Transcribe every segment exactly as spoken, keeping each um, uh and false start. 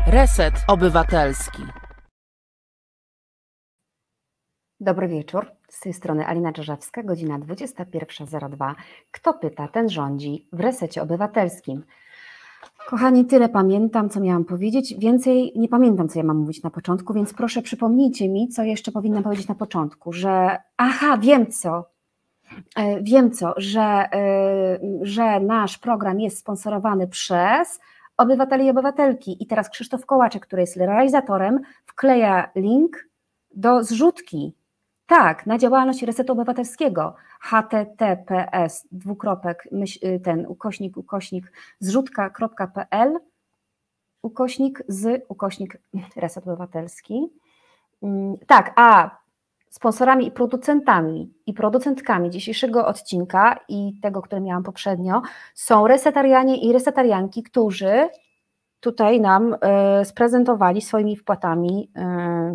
Reset Obywatelski. Dobry wieczór, z tej strony Alina Czerzewska, godzina dwudziesta pierwsza zero dwa. Kto pyta, ten rządzi w Resecie Obywatelskim. Kochani, tyle pamiętam, co miałam powiedzieć, więcej nie pamiętam, co ja mam mówić na początku, więc proszę przypomnijcie mi, co jeszcze powinnam powiedzieć na początku, że aha, wiem co, wiem co, że, że nasz program jest sponsorowany przez obywateli i obywatelki i teraz Krzysztof Kołaczek, który jest realizatorem, wkleja link do zrzutki. Tak, na działalność Resetu Obywatelskiego, https dwukropek myśl, ten ukośnik ukośnik zrzutka.pl ukośnik z ukośnik Reset Obywatelski. Tak, a sponsorami i producentami i producentkami dzisiejszego odcinka i tego, który miałam poprzednio, są resetarianie i resetarianki, którzy tutaj nam y, sprezentowali swoimi wpłatami y,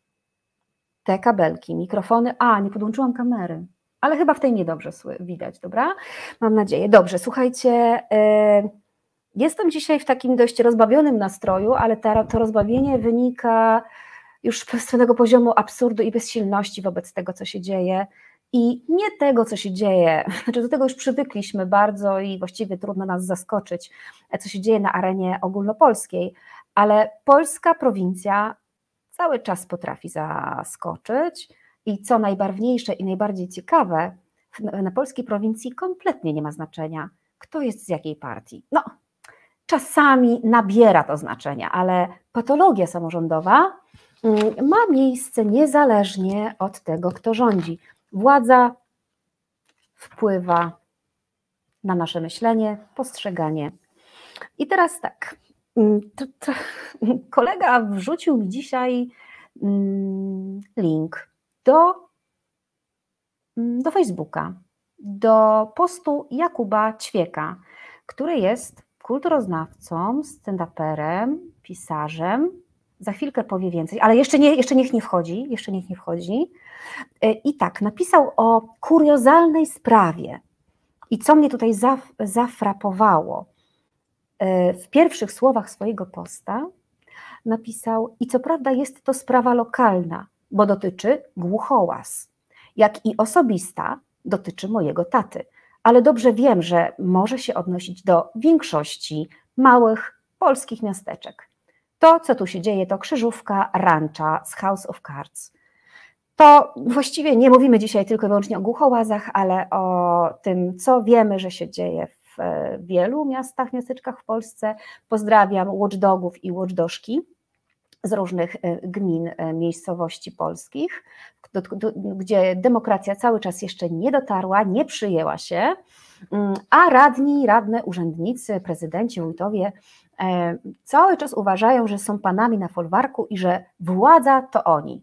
te kabelki, mikrofony. A, nie podłączyłam kamery, ale chyba w tej mnie dobrze widać, dobra? Mam nadzieję. Dobrze, słuchajcie, y, jestem dzisiaj w takim dość rozbawionym nastroju, ale ta, to rozbawienie wynika już z pewnego poziomu absurdu i bezsilności wobec tego, co się dzieje i nie tego, co się dzieje, znaczy do tego już przywykliśmy bardzo i właściwie trudno nas zaskoczyć, co się dzieje na arenie ogólnopolskiej, ale polska prowincja cały czas potrafi zaskoczyć i co najbarwniejsze i najbardziej ciekawe, na polskiej prowincji kompletnie nie ma znaczenia, kto jest z jakiej partii. No, czasami nabiera to znaczenia, ale patologia samorządowa ma miejsce niezależnie od tego, kto rządzi. Władza wpływa na nasze myślenie, postrzeganie. I teraz tak, to, to, kolega wrzucił mi dzisiaj link do, do Facebooka, do postu Jakuba Ćwieka, który jest kulturoznawcą, stand-uperem, pisarzem. Za chwilkę powie więcej, ale jeszcze, nie, jeszcze niech nie wchodzi, jeszcze niech nie wchodzi. I tak, napisał o kuriozalnej sprawie. I co mnie tutaj zaf, zafrapowało, w pierwszych słowach swojego posta napisał: i co prawda jest to sprawa lokalna, bo dotyczy głuchołaz, jak i osobista dotyczy mojego taty, ale dobrze wiem, że może się odnosić do większości małych polskich miasteczek. To, co tu się dzieje, to krzyżówka rancza z House of Cards. To właściwie nie mówimy dzisiaj tylko i wyłącznie o głuchołazach, ale o tym, co wiemy, że się dzieje w wielu miastach, miasteczkach w Polsce. Pozdrawiam watchdogów i watchdożki z różnych gmin, miejscowości polskich, gdzie demokracja cały czas jeszcze nie dotarła, nie przyjęła się, a radni, radne, urzędnicy, prezydenci, wójtowie cały czas uważają, że są panami na folwarku i że władza to oni.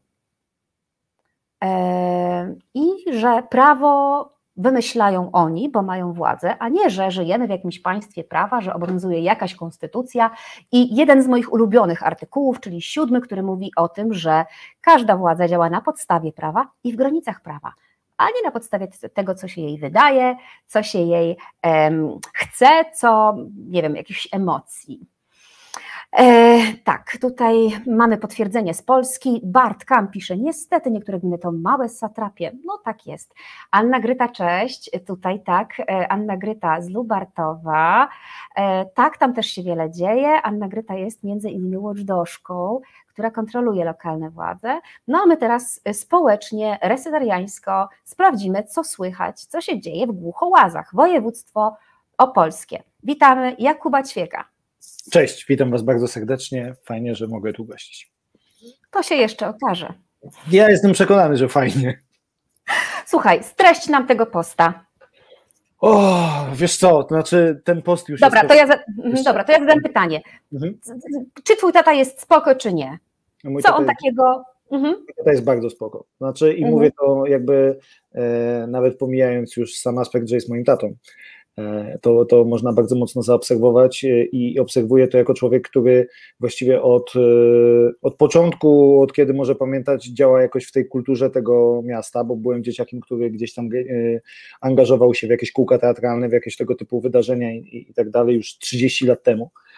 I że prawo wymyślają oni, bo mają władzę, a nie, że żyjemy w jakimś państwie prawa, że obowiązuje jakaś konstytucja i jeden z moich ulubionych artykułów, czyli siódmy, który mówi o tym, że każda władza działa na podstawie prawa i w granicach prawa, a nie na podstawie tego, co się jej wydaje, co się jej um, chce, co, nie wiem, jakichś emocji. E, tak, tutaj mamy potwierdzenie z Polski. Bart Kam pisze, niestety niektóre gminy to małe satrapie. No tak jest. Anna Gryta, cześć. Tutaj tak, Anna Gryta z Lubartowa. E, tak, tam też się wiele dzieje. Anna Gryta jest między innymi watchdożką, która kontroluje lokalne władze. No a my teraz społecznie, resetariańsko sprawdzimy, co słychać, co się dzieje w Głuchołazach, województwo opolskie. Witamy Jakuba Ćwieka. Cześć, witam Was bardzo serdecznie, fajnie, że mogę tu gościć. To się jeszcze okaże. Ja jestem przekonany, że fajnie. Słuchaj, streść nam tego posta. O, wiesz co, to znaczy ten post już dobra, jest... To ja za... Dobra, to ja zadam pytanie. Mhm. Czy twój tata jest spoko, czy nie? Mój Co on jest... takiego... Mhm. To jest bardzo spoko. Znaczy i mhm. mówię to jakby e, nawet pomijając już sam aspekt, że jest moim tatą. To, to można bardzo mocno zaobserwować i obserwuję to jako człowiek, który właściwie od, od początku, od kiedy może pamiętać, działa jakoś w tej kulturze tego miasta, bo byłem dzieciakiem, który gdzieś tam angażował się w jakieś kółka teatralne, w jakieś tego typu wydarzenia i, i tak dalej już trzydzieści lat temu.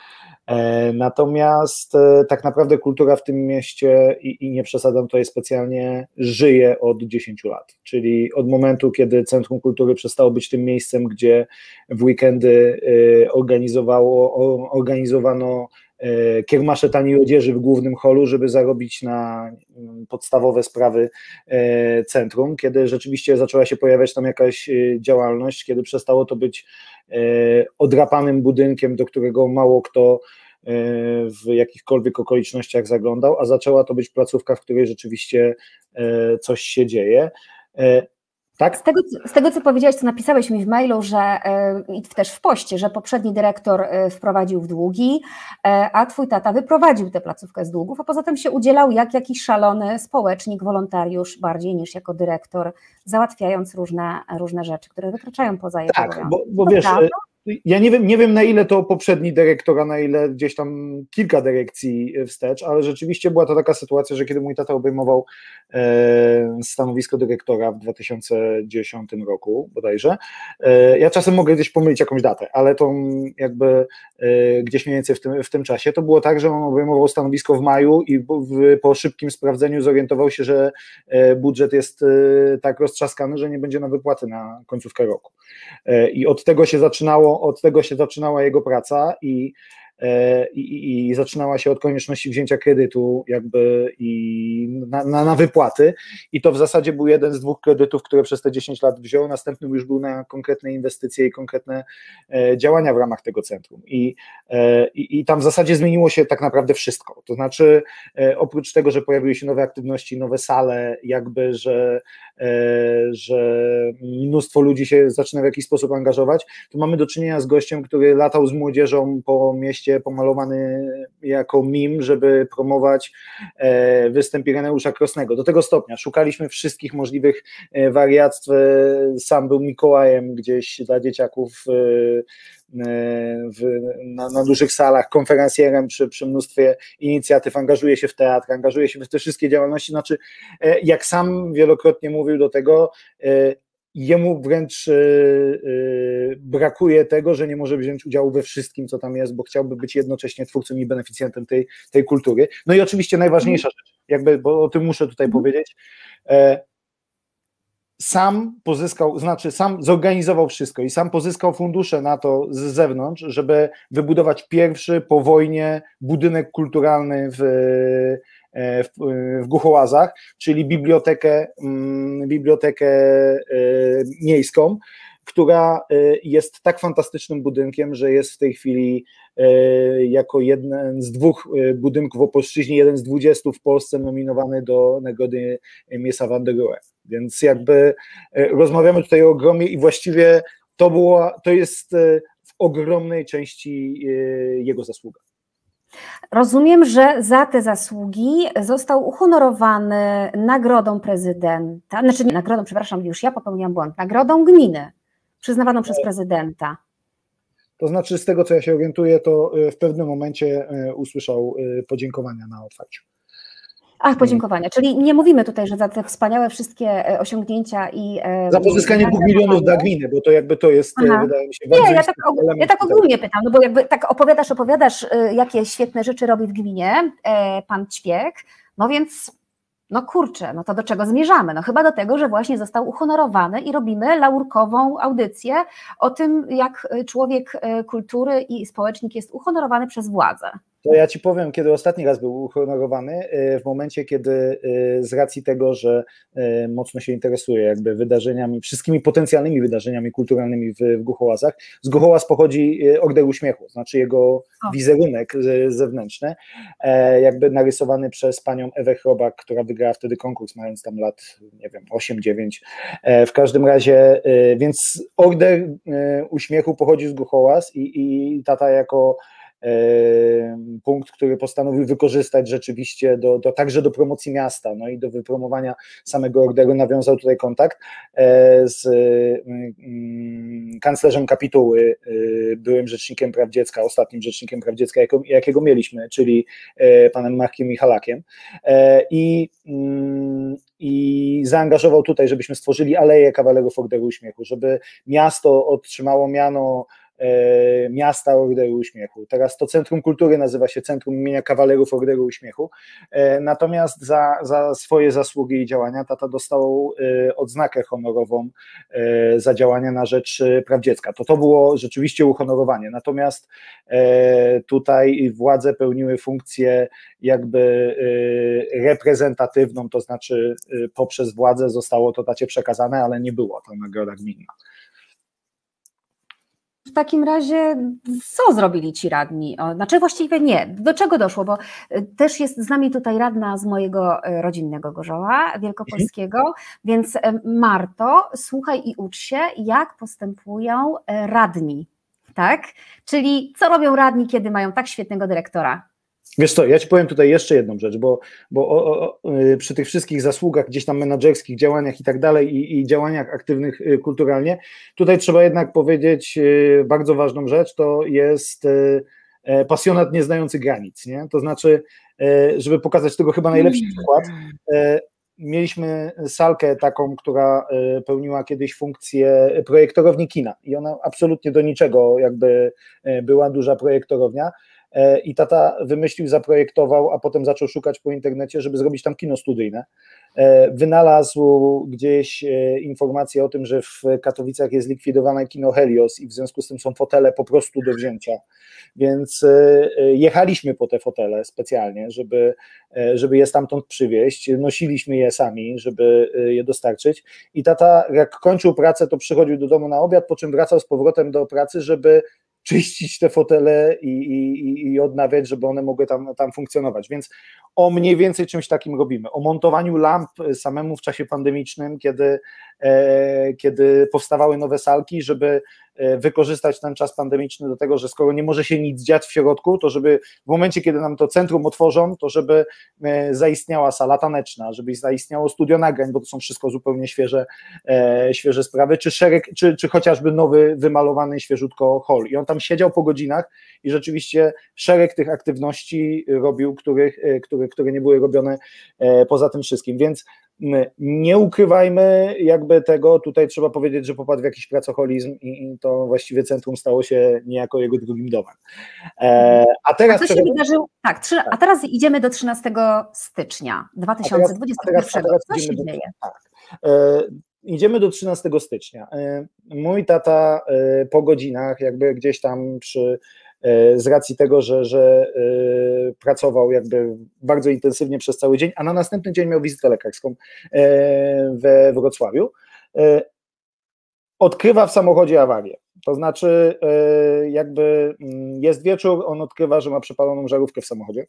Natomiast tak naprawdę kultura w tym mieście, i, i nie przesadzam tutaj specjalnie, żyje od dziesięciu lat, czyli od momentu, kiedy Centrum Kultury przestało być tym miejscem, gdzie w weekendy organizowało, organizowano kiermasze taniej odzieży w głównym holu, żeby zarobić na podstawowe sprawy centrum, kiedy rzeczywiście zaczęła się pojawiać tam jakaś działalność, kiedy przestało to być odrapanym budynkiem, do którego mało kto w jakichkolwiek okolicznościach zaglądał, a zaczęła to być placówka, w której rzeczywiście coś się dzieje. Tak? Z tego, z tego, co powiedziałeś, co napisałeś mi w mailu, że i też w poście, że poprzedni dyrektor wprowadził w długi, a twój tata wyprowadził tę placówkę z długów, a poza tym się udzielał jak jakiś szalony społecznik, wolontariusz, bardziej niż jako dyrektor, załatwiając różne, różne rzeczy, które wykraczają poza jego Tak, obowiązki. bo, bo wiesz, ja nie wiem, nie wiem na ile to poprzedni dyrektor, a na ile gdzieś tam kilka dyrekcji wstecz, ale rzeczywiście była to taka sytuacja, że kiedy mój tata obejmował e, stanowisko dyrektora w dwa tysiące dziesiątym roku bodajże, e, ja czasem mogę gdzieś pomylić jakąś datę, ale to jakby e, gdzieś mniej więcej w tym, w tym czasie, to było tak, że on obejmował stanowisko w maju i w, po szybkim sprawdzeniu zorientował się, że e, budżet jest e, tak roztrzaskany, że nie będzie na wypłaty na końcówkę roku. E, I od tego się zaczynało Od tego się zaczynała jego praca i, i, i zaczynała się od konieczności wzięcia kredytu jakby i na, na, na wypłaty, i to w zasadzie był jeden z dwóch kredytów, które przez te dziesięć lat wziął, następny już był na konkretne inwestycje i konkretne e, działania w ramach tego centrum i, e, i tam w zasadzie zmieniło się tak naprawdę wszystko, to znaczy e, oprócz tego, że pojawiły się nowe aktywności, nowe sale, jakby, że, e, że mnóstwo ludzi się zaczyna w jakiś sposób angażować, to mamy do czynienia z gościem, który latał z młodzieżą po mieście pomalowany jako mim, żeby promować e, występ Ireneusza Krosnego. Do tego stopnia szukaliśmy wszystkich możliwych e, wariactw. Sam był Mikołajem gdzieś dla dzieciaków e, w, na, na dużych salach, konferencjerem przy, przy mnóstwie inicjatyw, angażuje się w teatr, angażuje się w te wszystkie działalności, znaczy e, jak sam wielokrotnie mówił do tego, e, jemu wręcz yy, brakuje tego, że nie może wziąć udziału we wszystkim, co tam jest, bo chciałby być jednocześnie twórcą i beneficjentem tej, tej kultury. No i oczywiście najważniejsza rzecz, jakby, bo o tym muszę tutaj powiedzieć, e, sam pozyskał, znaczy sam zorganizował wszystko i sam pozyskał fundusze na to z zewnątrz, żeby wybudować pierwszy po wojnie budynek kulturalny w W, w Głuchołazach, czyli bibliotekę, bibliotekę miejską, która jest tak fantastycznym budynkiem, że jest w tej chwili jako jeden z dwóch budynków w Opolszczyźnie, jeden z dwudziestu w Polsce nominowany do nagrody Miesa van der Rohe. Więc jakby rozmawiamy tutaj o ogromie i właściwie to było, to jest w ogromnej części jego zasługa. Rozumiem, że za te zasługi został uhonorowany nagrodą prezydenta, znaczy nie, nagrodą, przepraszam, już ja popełniłam błąd, nagrodą gminy przyznawaną przez prezydenta. To znaczy, z tego co ja się orientuję, to w pewnym momencie usłyszał podziękowania na otwarciu. Ach, podziękowania, czyli nie mówimy tutaj, że za te wspaniałe wszystkie osiągnięcia i... Za pozyskanie dwóch milionów dla gminy, bo to jakby to jest, Aha. wydaje mi się, bardzo Nie, ja tak, ja tak ogólnie pytam, no bo jakby tak opowiadasz, opowiadasz, jakie świetne rzeczy robi w gminie pan Ćwiek, no więc... No kurczę, no to do czego zmierzamy? No chyba do tego, że właśnie został uhonorowany i robimy laurkową audycję o tym, jak człowiek kultury i społecznik jest uhonorowany przez władzę. To ja Ci powiem, kiedy ostatni raz był uhonorowany, w momencie, kiedy z racji tego, że mocno się interesuje jakby wydarzeniami, wszystkimi potencjalnymi wydarzeniami kulturalnymi w, w Głuchołazach, z Głuchołaz pochodzi Order Uśmiechu, znaczy jego o. wizerunek zewnętrzny, jakby narysowany przez panią Ewę Chrobak, która wygrała wtedy konkurs, mając tam lat, nie wiem, osiem dziewięć. W każdym razie, więc Order Uśmiechu pochodzi z Głuchołaz i, i tata jako punkt, który postanowił wykorzystać rzeczywiście do, do, także do promocji miasta, no i do wypromowania samego orderu, nawiązał tutaj kontakt z kanclerzem kapituły, byłym rzecznikiem praw dziecka, ostatnim rzecznikiem praw dziecka, jakiego, jakiego mieliśmy, czyli panem Markiem Michalakiem, i, i zaangażował tutaj, żebyśmy stworzyli Aleję Kawalerów Orderu Uśmiechu, żeby miasto otrzymało miano miasta Orderu Uśmiechu. Teraz to Centrum Kultury nazywa się Centrum imienia Kawalerów Orderu Uśmiechu. Natomiast za, za swoje zasługi i działania tata dostał odznakę honorową za działania na rzecz praw dziecka. To to było rzeczywiście uhonorowanie. Natomiast tutaj władze pełniły funkcję jakby reprezentatywną, to znaczy poprzez władzę zostało to tacie przekazane, ale nie była to nagroda gminna. W takim razie co zrobili ci radni? O, znaczy właściwie nie. Do czego doszło? Bo też jest z nami tutaj radna z mojego rodzinnego Gorzoła Wielkopolskiego, mhm. Więc Marto, słuchaj i ucz się, jak postępują radni, tak? Czyli co robią radni, kiedy mają tak świetnego dyrektora? Wiesz co, ja ci powiem tutaj jeszcze jedną rzecz, bo, bo o, o, przy tych wszystkich zasługach gdzieś tam menadżerskich, działaniach i tak dalej i, i działaniach aktywnych kulturalnie, tutaj trzeba jednak powiedzieć bardzo ważną rzecz, to jest pasjonat nieznający granic, nie? To znaczy, żeby pokazać tego chyba najlepszy przykład, mieliśmy salkę taką, która pełniła kiedyś funkcję projektorowni kina i ona absolutnie do niczego jakby była duża projektorownia, i tata wymyślił, zaprojektował, a potem zaczął szukać po internecie, żeby zrobić tam kino studyjne. Wynalazł gdzieś informację o tym, że w Katowicach jest likwidowane kino Helios i w związku z tym są fotele po prostu do wzięcia, więc jechaliśmy po te fotele specjalnie, żeby, żeby je stamtąd przywieźć, nosiliśmy je sami, żeby je dostarczyć i tata jak kończył pracę, to przychodził do domu na obiad, po czym wracał z powrotem do pracy, żeby czyścić te fotele i, i, i odnawiać, żeby one mogły tam, tam funkcjonować, więc o mniej więcej czymś takim robimy, o montowaniu lamp samemu w czasie pandemicznym, kiedy, e, kiedy powstawały nowe salki, żeby wykorzystać ten czas pandemiczny do tego, że skoro nie może się nic dziać w środku, to żeby w momencie, kiedy nam to centrum otworzą, to żeby zaistniała sala taneczna, żeby zaistniało studio nagrań, bo to są wszystko zupełnie świeże, e, świeże sprawy, czy szereg, czy, czy chociażby nowy, wymalowany świeżutko hall. I on tam siedział po godzinach i rzeczywiście szereg tych aktywności robił, których, które, które nie były robione e, poza tym wszystkim, więc nie ukrywajmy jakby tego, tutaj trzeba powiedzieć, że popadł w jakiś pracoholizm i, i to właściwie centrum stało się niejako jego drugim domem. E, a teraz... A co się wydarzyło? Tak, trzy, a teraz idziemy do trzynastego stycznia dwa tysiące dwudziestego pierwszego. A teraz, a teraz co się do, dzieje? Tak. E, idziemy do trzynastego stycznia. E, mój tata e, po godzinach jakby gdzieś tam przy z racji tego, że, że pracował jakby bardzo intensywnie przez cały dzień, a na następny dzień miał wizytę lekarską we Wrocławiu, odkrywa w samochodzie awarię. To znaczy jakby jest wieczór, on odkrywa, że ma przepaloną żarówkę w samochodzie.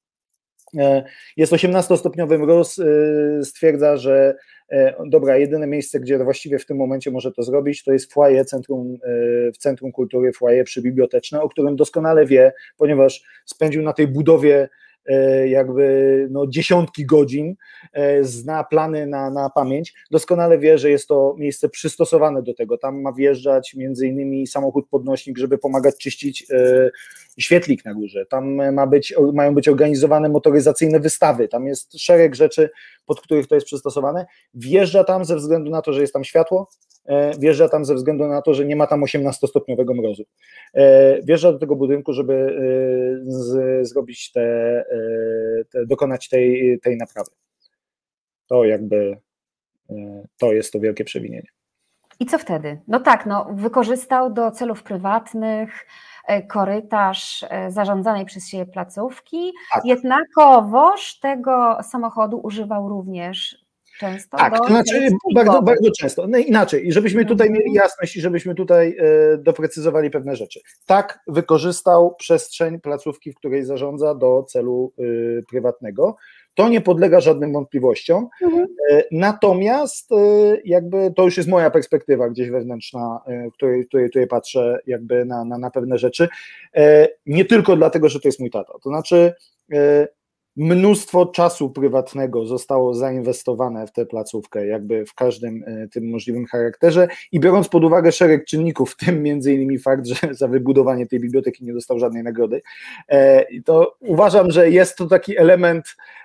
Jest osiemnastostopniowy mróz, stwierdza, że dobra, jedyne miejsce, gdzie właściwie w tym momencie może to zrobić, to jest foyer centrum, w Centrum Kultury, foyer przybiblioteczne, o którym doskonale wie, ponieważ spędził na tej budowie jakby no dziesiątki godzin, zna plany na, na pamięć, doskonale wie, że jest to miejsce przystosowane do tego, tam ma wjeżdżać między innymi samochód podnośnik, żeby pomagać czyścić świetlik na górze, tam ma być, mają być organizowane motoryzacyjne wystawy, tam jest szereg rzeczy, pod których to jest przystosowane, wjeżdża tam ze względu na to, że jest tam światło, wjeżdża tam ze względu na to, że nie ma tam osiemnastostopniowego mrozu. Wjeżdża do tego budynku, żeby z, zrobić te, te, dokonać tej, tej naprawy. To jakby, to jest to wielkie przewinienie. I co wtedy? No tak, no wykorzystał do celów prywatnych korytarz zarządzanej przez siebie placówki, tak. Jednakowoż tego samochodu używał również często. Tak, to znaczy bardzo, bardzo często. No inaczej, i żebyśmy tutaj mieli jasność i żebyśmy tutaj e, doprecyzowali pewne rzeczy. Tak, wykorzystał przestrzeń placówki, w której zarządza do celu y, prywatnego. To nie podlega żadnym wątpliwościom. Mhm. E, natomiast e, jakby to już jest moja perspektywa gdzieś wewnętrzna, e, której, której, której patrzę jakby na, na, na pewne rzeczy. E, nie tylko dlatego, że to jest mój tata. To znaczy e, mnóstwo czasu prywatnego zostało zainwestowane w tę placówkę, jakby w każdym tym możliwym charakterze i biorąc pod uwagę szereg czynników, w tym między innymi fakt, że za wybudowanie tej biblioteki nie dostał żadnej nagrody, to uważam, że jest to taki element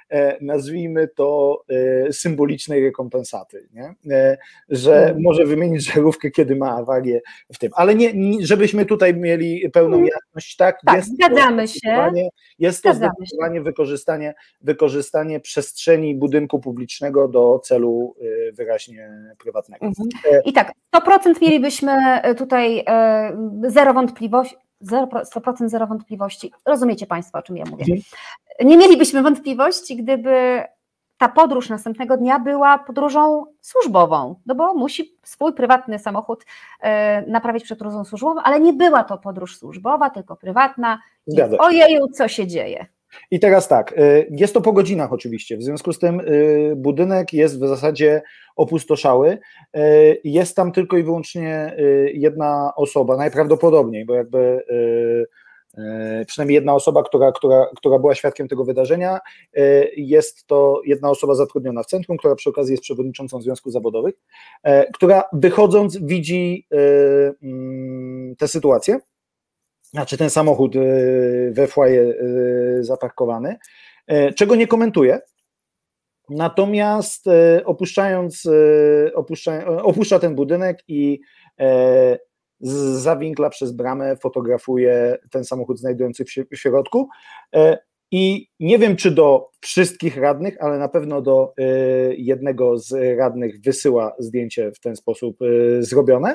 nazwijmy to, symbolicznej rekompensaty, nie? Że może wymienić żarówkę, kiedy ma awarię w tym. Ale nie, żebyśmy tutaj mieli pełną jasność, tak? Tak, jest zgadzamy to się. Jest to zdecydowanie wykorzystanie, wykorzystanie przestrzeni budynku publicznego do celu wyraźnie prywatnego. Mhm. I tak, sto procent mielibyśmy tutaj zero wątpliwości, sto procent zero wątpliwości. Rozumiecie Państwo, o czym ja mówię. Mhm. Nie mielibyśmy wątpliwości, gdyby ta podróż następnego dnia była podróżą służbową, no bo musi swój prywatny samochód naprawić przed podróżą służbową, ale nie była to podróż służbowa, tylko prywatna. Zgadza się. Ojeju, co się dzieje? I teraz tak, jest to po godzinach oczywiście, w związku z tym budynek jest w zasadzie opustoszały, jest tam tylko i wyłącznie jedna osoba, najprawdopodobniej, bo jakby przynajmniej jedna osoba, która, która, która była świadkiem tego wydarzenia, jest to jedna osoba zatrudniona w centrum, która przy okazji jest przewodniczącą związków zawodowych, która wychodząc widzi tę sytuację, znaczy ten samochód we foyer zaparkowany, czego nie komentuje, natomiast opuszczając, opuszcza, opuszcza ten budynek i z zawinkla przez bramę fotografuje ten samochód znajdujący się w środku i nie wiem, czy do wszystkich radnych, ale na pewno do jednego z radnych wysyła zdjęcie w ten sposób zrobione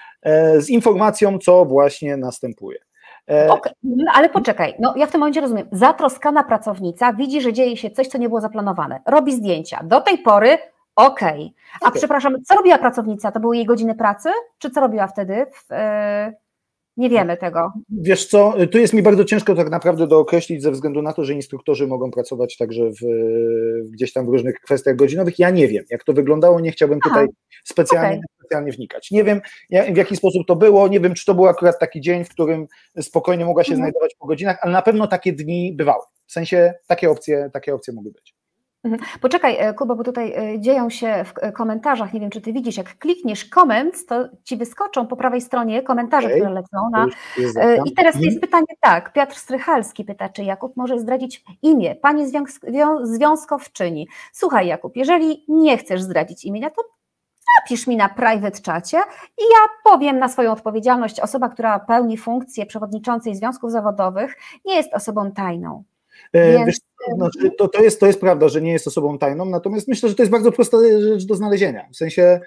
z informacją, co właśnie następuje. Okay, ale poczekaj, no ja w tym momencie rozumiem, zatroskana pracownica widzi, że dzieje się coś, co nie było zaplanowane, robi zdjęcia, do tej pory okej, okay. A okay. Przepraszam, co robiła pracownica, to były jej godziny pracy, czy co robiła wtedy? W, yy, nie wiemy tego. Wiesz co, tu jest mi bardzo ciężko tak naprawdę dookreślić ze względu na to, że instruktorzy mogą pracować także w, gdzieś tam w różnych kwestiach godzinowych, ja nie wiem, jak to wyglądało, nie chciałbym tutaj Aha. specjalnie, okay. specjalnie wnikać. Nie wiem, w jaki sposób to było, nie wiem, czy to był akurat taki dzień, w którym spokojnie mogła się mhm. znajdować po godzinach, ale na pewno takie dni bywały, w sensie takie opcje, takie opcje mogły być. Poczekaj, Kuba, bo tutaj dzieją się w komentarzach, nie wiem, czy ty widzisz, jak klikniesz comments, to ci wyskoczą po prawej stronie komentarze, okay. które lecą na... I teraz jest pytanie tak, Piotr Strychalski pyta, czy Jakub może zdradzić imię pani związkowczyni. Słuchaj, Jakub, jeżeli nie chcesz zdradzić imienia, to napisz mi na private czacie i ja powiem na swoją odpowiedzialność, osoba, która pełni funkcję przewodniczącej związków zawodowych, nie jest osobą tajną. Więc... Wiesz, znaczy, to, to, jest, to jest prawda, że nie jest osobą tajną, natomiast myślę, że to jest bardzo prosta rzecz do znalezienia. W sensie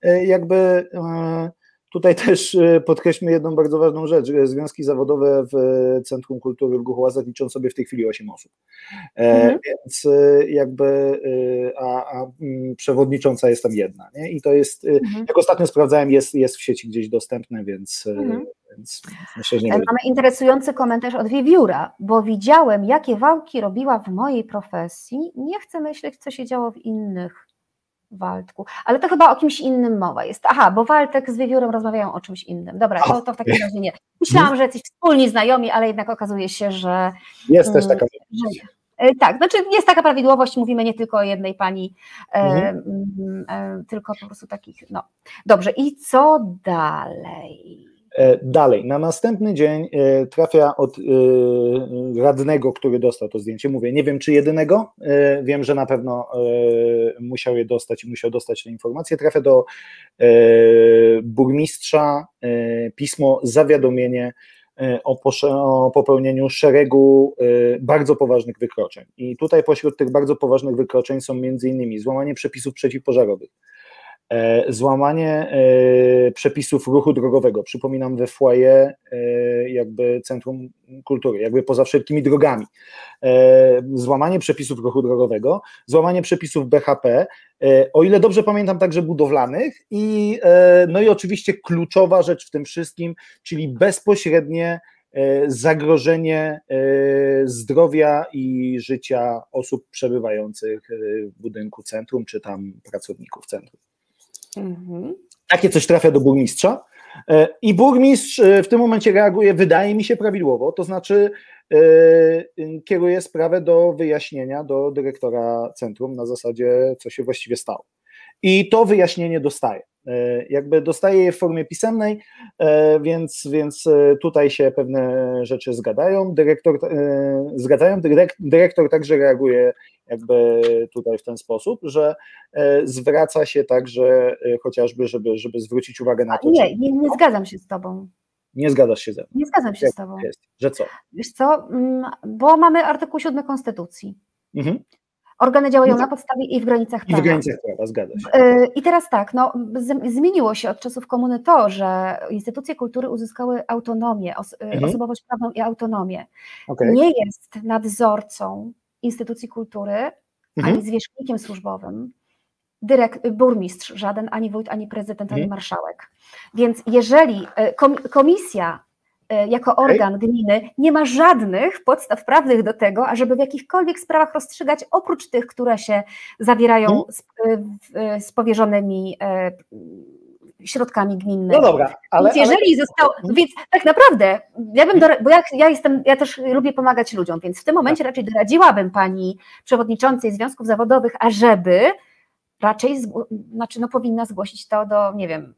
jakby tutaj też podkreślmy jedną bardzo ważną rzecz. Związki zawodowe w Centrum Kultury w Głuchołazach liczą sobie w tej chwili osiem osób. Mhm. Więc jakby a, a przewodnicząca jest tam jedna. Nie? I to jest, mhm. jak ostatnio sprawdzałem, jest, jest w sieci gdzieś dostępne, więc, mhm. więc myślę, że nie Mamy będzie. Interesujący komentarz od Wiewióra, bo widziałem, jakie wałki robiła w mojej profesji. Nie chcę myśleć, co się działo w innych. Waldku, ale to chyba o kimś innym mowa jest. Aha, bo Waldek z Wiewiórem rozmawiają o czymś innym. Dobra, to, to w takim razie nie. Myślałam, że jacyś wspólni znajomi, ale jednak okazuje się, że... Jest też taka że, Tak, znaczy jest taka prawidłowość, mówimy nie tylko o jednej pani, mhm. e, e, tylko po prostu takich, no. Dobrze, i co dalej? Dalej, na następny dzień trafia od radnego, który dostał to zdjęcie, mówię, nie wiem czy jedynego, wiem, że na pewno musiał je dostać i musiał dostać tę informację, trafia do burmistrza pismo, zawiadomienie o, o popełnieniu szeregu bardzo poważnych wykroczeń i tutaj pośród tych bardzo poważnych wykroczeń są między innymi złamanie przepisów przeciwpożarowych, złamanie przepisów ruchu drogowego, przypominam we foyer jakby Centrum Kultury, jakby poza wszelkimi drogami, złamanie przepisów ruchu drogowego, złamanie przepisów B H P, o ile dobrze pamiętam także budowlanych i no i oczywiście kluczowa rzecz w tym wszystkim, czyli bezpośrednie zagrożenie zdrowia i życia osób przebywających w budynku centrum, czy tam pracowników centrum. Mhm. Takie coś trafia do burmistrza i burmistrz w tym momencie reaguje, wydaje mi się, prawidłowo, to znaczy kieruje sprawę do wyjaśnienia do dyrektora centrum na zasadzie, co się właściwie stało. I to wyjaśnienie dostaje. jakby dostaję je w formie pisemnej, więc, więc tutaj się pewne rzeczy zgadają, dyrektor, zgadzają, dyrektor także reaguje jakby tutaj w ten sposób, że zwraca się także chociażby, żeby, żeby zwrócić uwagę na to. Nie, nie, nie zgadzam się z tobą. Nie zgadzasz się ze mną. Nie zgadzam się Jak z tobą. jest? Że co? Wiesz co, bo mamy artykuł siódmy Konstytucji. Mhm. Organy działają no, na podstawie i w granicach prawa. I w granicach prawa, zgadza się. I teraz tak, no, zmieniło się od czasów komuny to, że instytucje kultury uzyskały autonomię, os mhm. osobowość prawną i autonomię. Okay. Nie jest nadzorcą instytucji kultury, mhm. ani zwierzchnikiem służbowym, dyrekt, burmistrz żaden, ani wójt, ani prezydent, ani mhm. marszałek. Więc jeżeli komisja jako organ okay. gminy nie ma żadnych podstaw prawnych do tego, ażeby w jakichkolwiek sprawach rozstrzygać, oprócz tych, które się zawierają z, z powierzonymi środkami gminnymi. No dobra, ale... Więc jeżeli ale... zostało, więc tak naprawdę, ja bym, do, bo ja, ja jestem, ja też lubię pomagać ludziom, więc w tym momencie tak. raczej doradziłabym pani przewodniczącej związków zawodowych, ażeby raczej, znaczy no powinna zgłosić to do, nie wiem,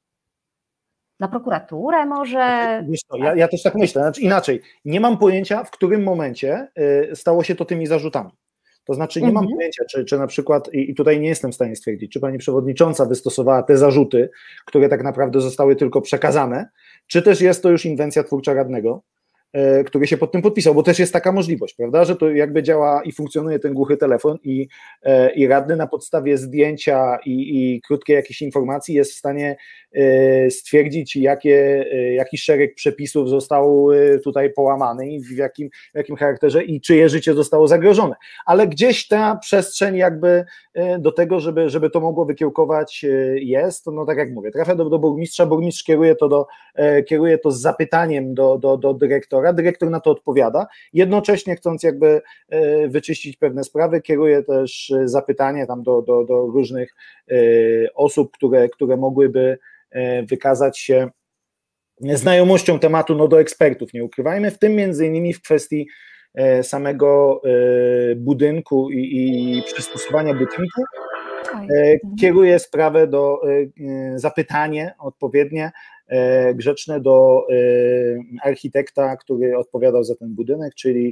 na prokuraturę może? Wiesz co, ja, ja też tak myślę, znaczy inaczej, nie mam pojęcia, w którym momencie y, stało się to tymi zarzutami. To znaczy nie mhm. mam pojęcia, czy, czy na przykład, i, i tutaj nie jestem w stanie stwierdzić, czy pani przewodnicząca wystosowała te zarzuty, które tak naprawdę zostały tylko przekazane, czy też jest to już inwencja twórcza radnego, y, który się pod tym podpisał, bo też jest taka możliwość, prawda, że to jakby działa i funkcjonuje ten głuchy telefon i, y, i radny na podstawie zdjęcia i, i krótkiej jakiejś informacji jest w stanie stwierdzić, jakie, jaki szereg przepisów został tutaj połamany i w jakim, w jakim charakterze i czyje życie zostało zagrożone. Ale gdzieś ta przestrzeń jakby do tego, żeby, żeby to mogło wykiełkować jest, no tak jak mówię, trafia do, do burmistrza, burmistrz kieruje to, do, kieruje to z zapytaniem do, do, do dyrektora, dyrektor na to odpowiada, jednocześnie chcąc jakby wyczyścić pewne sprawy, kieruje też zapytanie tam do, do, do różnych osób, które, które mogłyby wykazać się znajomością tematu, no do ekspertów, nie ukrywajmy, w tym między innymi w kwestii samego budynku i, i przystosowania budynku, kieruje sprawę do, zapytanie odpowiednie, grzeczne do architekta, który odpowiadał za ten budynek, czyli,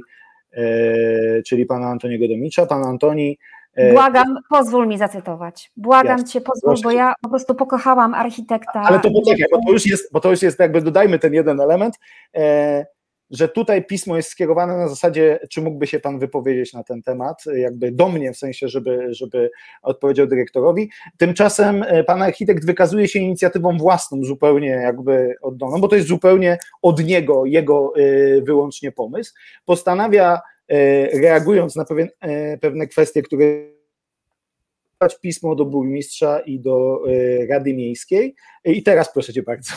czyli pana Antoniego Domicza. Pan Antoni Błagam, pozwól mi zacytować. Błagam Jasne. cię, pozwól, bo ja po prostu pokochałam architekta. Ale to poczekaj, bo to już jest, bo to już jest jakby dodajmy ten jeden element, e, że tutaj pismo jest skierowane na zasadzie, czy mógłby się pan wypowiedzieć na ten temat, jakby do mnie, w sensie, żeby, żeby odpowiedział dyrektorowi. Tymczasem pan architekt wykazuje się inicjatywą własną, zupełnie jakby oddolną, bo to jest zupełnie od niego, jego e, wyłącznie pomysł. Postanawia, reagując na pewien, pewne kwestie, które pismo do burmistrza i do Rady Miejskiej. I teraz proszę cię bardzo.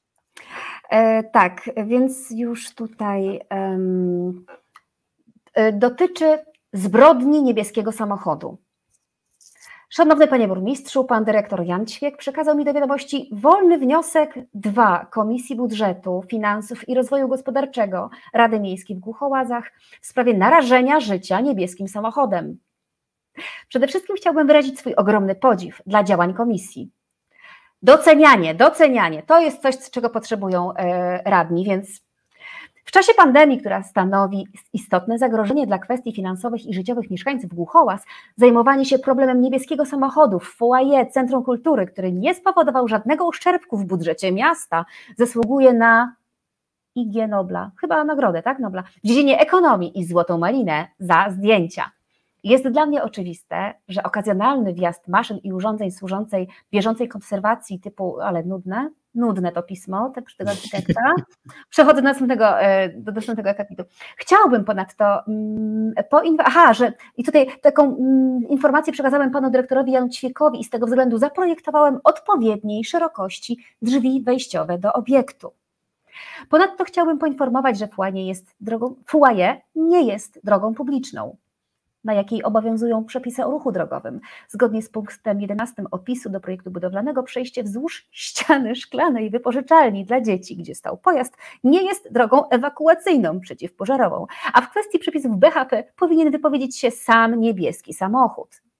E, tak, więc już tutaj um, dotyczy zbrodni niebieskiego samochodu. Szanowny panie burmistrzu, pan dyrektor Jan Ćwiek przekazał mi do wiadomości wolny wniosek dwa Komisji Budżetu, Finansów i Rozwoju Gospodarczego Rady Miejskiej w Głuchołazach w sprawie narażenia życia niebieskim samochodem. Przede wszystkim chciałbym wyrazić swój ogromny podziw dla działań komisji. Docenianie, docenianie, to jest coś, czego potrzebują radni, więc w czasie pandemii, która stanowi istotne zagrożenie dla kwestii finansowych i życiowych mieszkańców Głuchołaz, zajmowanie się problemem niebieskiego samochodu w foyer Centrum Kultury, który nie spowodował żadnego uszczerbku w budżecie miasta, zasługuje na I G Nobla, chyba nagrodę, tak, Nobla, w dziedzinie ekonomii i złotą malinę za zdjęcia. Jest dla mnie oczywiste, że okazjonalny wjazd maszyn i urządzeń służącej bieżącej konserwacji typu, ale nudne, nudne to pismo tego architekta. Przechodzę do następnego, do następnego akapitu. Chciałbym ponadto, po, aha, że i tutaj taką informację przekazałem panu dyrektorowi Janu Ćwiekowi i z tego względu zaprojektowałem odpowiedniej szerokości drzwi wejściowe do obiektu. Ponadto chciałbym poinformować, że foyer nie jest drogą, foyer nie jest drogą publiczną, na jakiej obowiązują przepisy o ruchu drogowym. Zgodnie z punktem jedenastym opisu do projektu budowlanego przejście wzdłuż ściany szklanej wypożyczalni dla dzieci, gdzie stał pojazd, nie jest drogą ewakuacyjną przeciwpożarową, a w kwestii przepisów B H P powinien wypowiedzieć się sam niebieski samochód.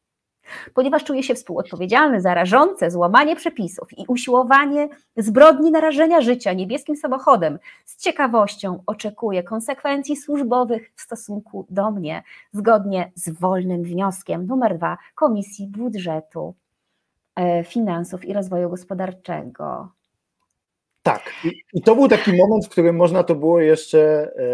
ponieważ czuje się współodpowiedzialny za rażące złamanie przepisów i usiłowanie zbrodni narażenia życia niebieskim samochodem, z ciekawością oczekuje konsekwencji służbowych w stosunku do mnie, zgodnie z wolnym wnioskiem numer dwa Komisji Budżetu, Finansów i Rozwoju Gospodarczego. Tak, I, i to był taki moment, w którym można to było jeszcze e,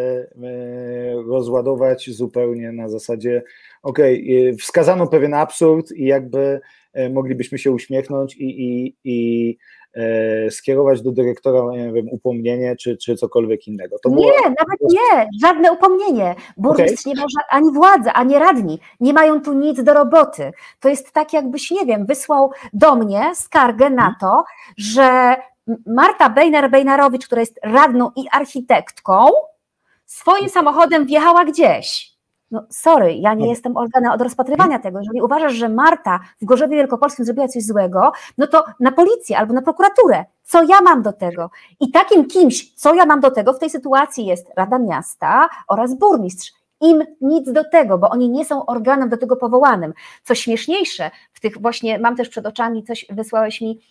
e, rozładować zupełnie na zasadzie, okej, okay, wskazano pewien absurd i jakby e, moglibyśmy się uśmiechnąć i, i, i e, skierować do dyrektora, nie wiem, upomnienie czy, czy cokolwiek innego. To nie, było... nawet nie, żadne upomnienie. Burmistrz okay. nie może, ani władza, ani radni nie mają tu nic do roboty. To jest tak, jakbyś, nie wiem, wysłał do mnie skargę na to, że Marta Bejner-Bejnarowicz, która jest radną i architektką, swoim samochodem wjechała gdzieś. No sorry, ja nie jestem organem od rozpatrywania tego. Jeżeli uważasz, że Marta w Gorzowie Wielkopolskim zrobiła coś złego, no to na policję albo na prokuraturę. Co ja mam do tego? I takim kimś, co ja mam do tego w tej sytuacji jest Rada Miasta oraz burmistrz. Im nic do tego, bo oni nie są organem do tego powołanym. Co śmieszniejsze, w tych właśnie, mam też przed oczami, coś wysłałeś mi,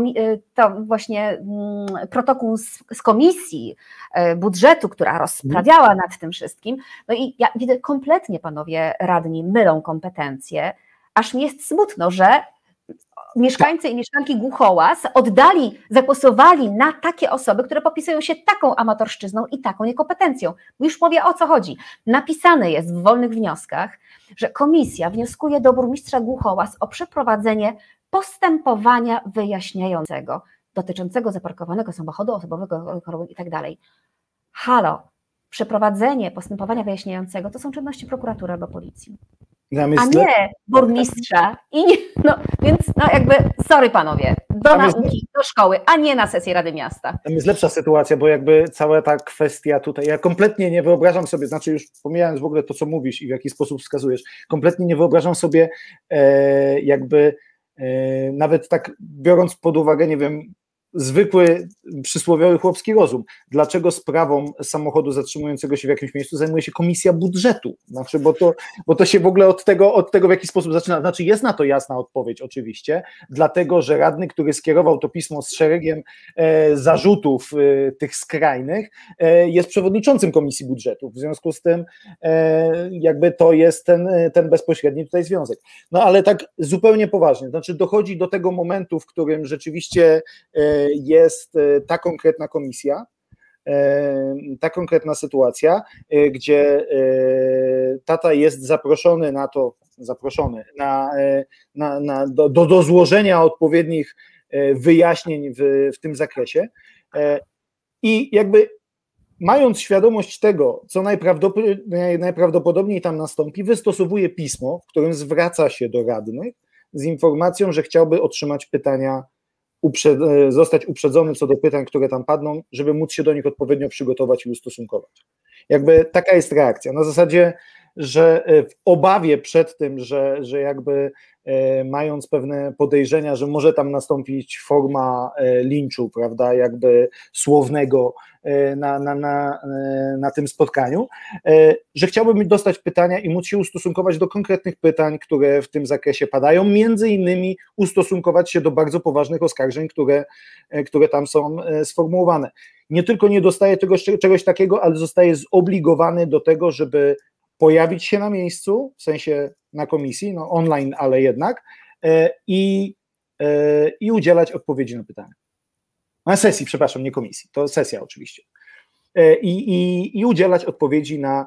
to właśnie protokół z, z komisji budżetu, która rozprawiała nad tym wszystkim. No i ja widzę, kompletnie panowie radni mylą kompetencje, aż mi jest smutno, że mieszkańcy i mieszkanki Głuchołaz oddali, zagłosowali na takie osoby, które popisują się taką amatorszczyzną i taką niekompetencją. Już mówię, o co chodzi. Napisane jest w wolnych wnioskach, że komisja wnioskuje do burmistrza Głuchołaz o przeprowadzenie postępowania wyjaśniającego dotyczącego zaparkowanego samochodu osobowego i tak dalej. Halo, przeprowadzenie postępowania wyjaśniającego to są czynności prokuratury albo policji. A nie burmistrza. I nie, no, więc no jakby, sorry panowie, do nauki, do szkoły, a nie na sesję Rady Miasta. Tam jest lepsza sytuacja, bo jakby cała ta kwestia tutaj, ja kompletnie nie wyobrażam sobie, znaczy już pomijając w ogóle to, co mówisz i w jaki sposób wskazujesz, kompletnie nie wyobrażam sobie e, jakby e, nawet tak biorąc pod uwagę, nie wiem, zwykły, przysłowiowy chłopski rozum. Dlaczego sprawą samochodu zatrzymującego się w jakimś miejscu zajmuje się komisja budżetu? Znaczy, bo to, bo to się w ogóle od tego, od tego, w jaki sposób zaczyna. Znaczy, jest na to jasna odpowiedź oczywiście, dlatego, że radny, który skierował to pismo z szeregiem e, zarzutów e, tych skrajnych, e, jest przewodniczącym komisji budżetu. W związku z tym e, jakby to jest ten, ten bezpośredni tutaj związek. No ale tak zupełnie poważnie, znaczy dochodzi do tego momentu, w którym rzeczywiście e, jest ta konkretna komisja, ta konkretna sytuacja, gdzie tata jest zaproszony na to, zaproszony na, na, na, do, do złożenia odpowiednich wyjaśnień w, w tym zakresie i jakby mając świadomość tego, co najprawdopodobniej tam nastąpi, wystosowuje pismo, w którym zwraca się do radnych z informacją, że chciałby otrzymać pytania, Uprzed, zostać uprzedzony co do pytań, które tam padną, żeby móc się do nich odpowiednio przygotować i ustosunkować. Jakby taka jest reakcja. Na zasadzie, że w obawie przed tym, że, że jakby mając pewne podejrzenia, że może tam nastąpić forma linczu, prawda, jakby słownego na, na, na, na tym spotkaniu, że chciałbym dostać pytania i móc się ustosunkować do konkretnych pytań, które w tym zakresie padają, między innymi ustosunkować się do bardzo poważnych oskarżeń, które, które tam są sformułowane. Nie tylko nie dostaje czegoś, czegoś takiego, ale zostaje zobligowany do tego, żeby pojawić się na miejscu, w sensie na komisji, no online, ale jednak, i, i udzielać odpowiedzi na pytania. Na sesji, przepraszam, nie komisji, to sesja oczywiście. I, i, i udzielać odpowiedzi na,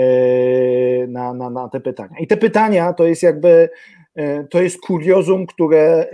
na, na, na te pytania. I te pytania to jest jakby, to jest kuriozum, które...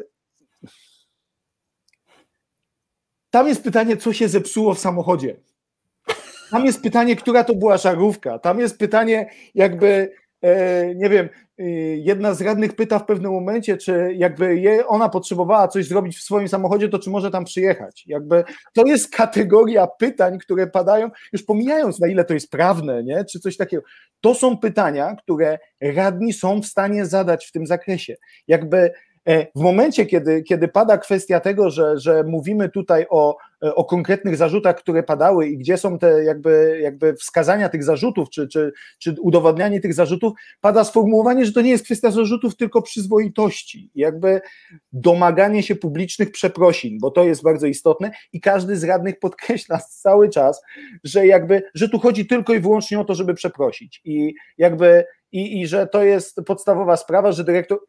Tam jest pytanie, co się zepsuło w samochodzie. Tam jest pytanie, która to była żarówka. Tam jest pytanie, jakby, e, nie wiem, e, jedna z radnych pyta w pewnym momencie, czy jakby je, ona potrzebowała coś zrobić w swoim samochodzie, to czy może tam przyjechać. Jakby to jest kategoria pytań, które padają, już pomijając, na ile to jest prawne, nie, czy coś takiego. To są pytania, które radni są w stanie zadać w tym zakresie. Jakby W momencie, kiedy, kiedy pada kwestia tego, że, że mówimy tutaj o, o konkretnych zarzutach, które padały i gdzie są te jakby, jakby wskazania tych zarzutów, czy, czy, czy udowodnianie tych zarzutów, pada sformułowanie, że to nie jest kwestia zarzutów, tylko przyzwoitości, jakby domaganie się publicznych przeprosin, bo to jest bardzo istotne i każdy z radnych podkreśla cały czas, że jakby, że tu chodzi tylko i wyłącznie o to, żeby przeprosić i jakby, i, i że to jest podstawowa sprawa, że dyrektor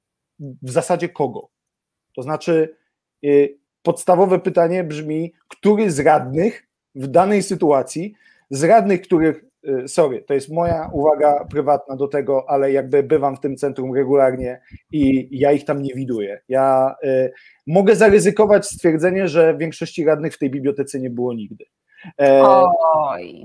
w zasadzie kogo? To znaczy yy, podstawowe pytanie brzmi, który z radnych w danej sytuacji, z radnych, których, yy, sorry, to jest moja uwaga prywatna do tego, ale jakby bywam w tym centrum regularnie i ja ich tam nie widuję. Ja yy, mogę zaryzykować stwierdzenie, że większości radnych w tej bibliotece nie było nigdy. E, Oj...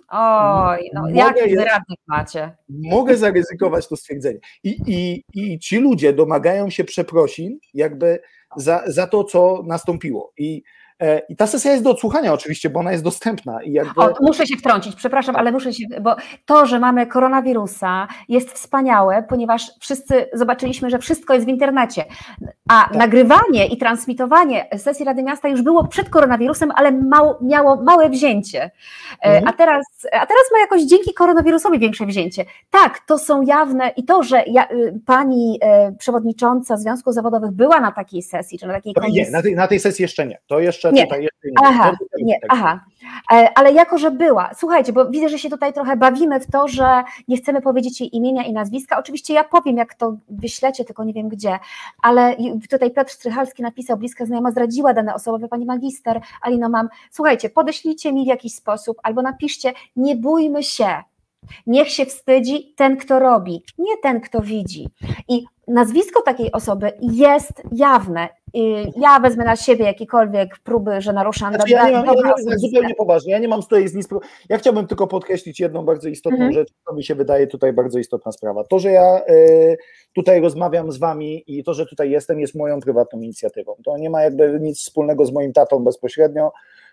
Oj, no jakich radnych macie? Mogę zaryzykować to stwierdzenie. I, i, I ci ludzie domagają się przeprosin jakby za, za to, co nastąpiło. I, e, I ta sesja jest do odsłuchania oczywiście, bo ona jest dostępna. I jakby... o, muszę się wtrącić, przepraszam, ale muszę się, bo to, że mamy koronawirusa jest wspaniałe, ponieważ wszyscy zobaczyliśmy, że wszystko jest w internecie, a tak. Nagrywanie i transmitowanie sesji Rady Miasta już było przed koronawirusem, ale mało, miało małe wzięcie, mhm. a, teraz, a teraz ma jakoś dzięki koronawirusowi większe wzięcie. Tak, to są jawne i to, że ja, pani e, przewodnicząca Związków Zawodowych była na takiej sesji, czy na takiej komisji. Nie, na tej, na tej sesji jeszcze nie, to jeszcze nie. tutaj jeszcze nie. Aha, nie, aha, ale jako, że była, słuchajcie, bo widzę, że się tutaj trochę bawimy w to, że nie chcemy powiedzieć jej imienia i nazwiska, oczywiście ja powiem, jak to wyślecie, tylko nie wiem gdzie, ale tutaj Piotr Strychalski napisał, bliska znajoma zdradziła dane osobowe, pani magister, Alino mam, słuchajcie, podeślijcie mi w jakiś sposób, albo napiszcie, nie bójmy się, niech się wstydzi ten, kto robi, nie ten, kto widzi. I nazwisko takiej osoby jest jawne. Ja wezmę na siebie jakiekolwiek próby, że naruszam... Znaczy, ja nie mam, ja nie, zupełnie poważnie, ja nie mam tutaj z list. Ja chciałbym tylko podkreślić jedną bardzo istotną mm-hmm. rzecz, to mi się wydaje tutaj bardzo istotna sprawa. To, że ja y, tutaj rozmawiam z wami i to, że tutaj jestem, jest moją prywatną inicjatywą. To nie ma jakby nic wspólnego z moim tatą bezpośrednio.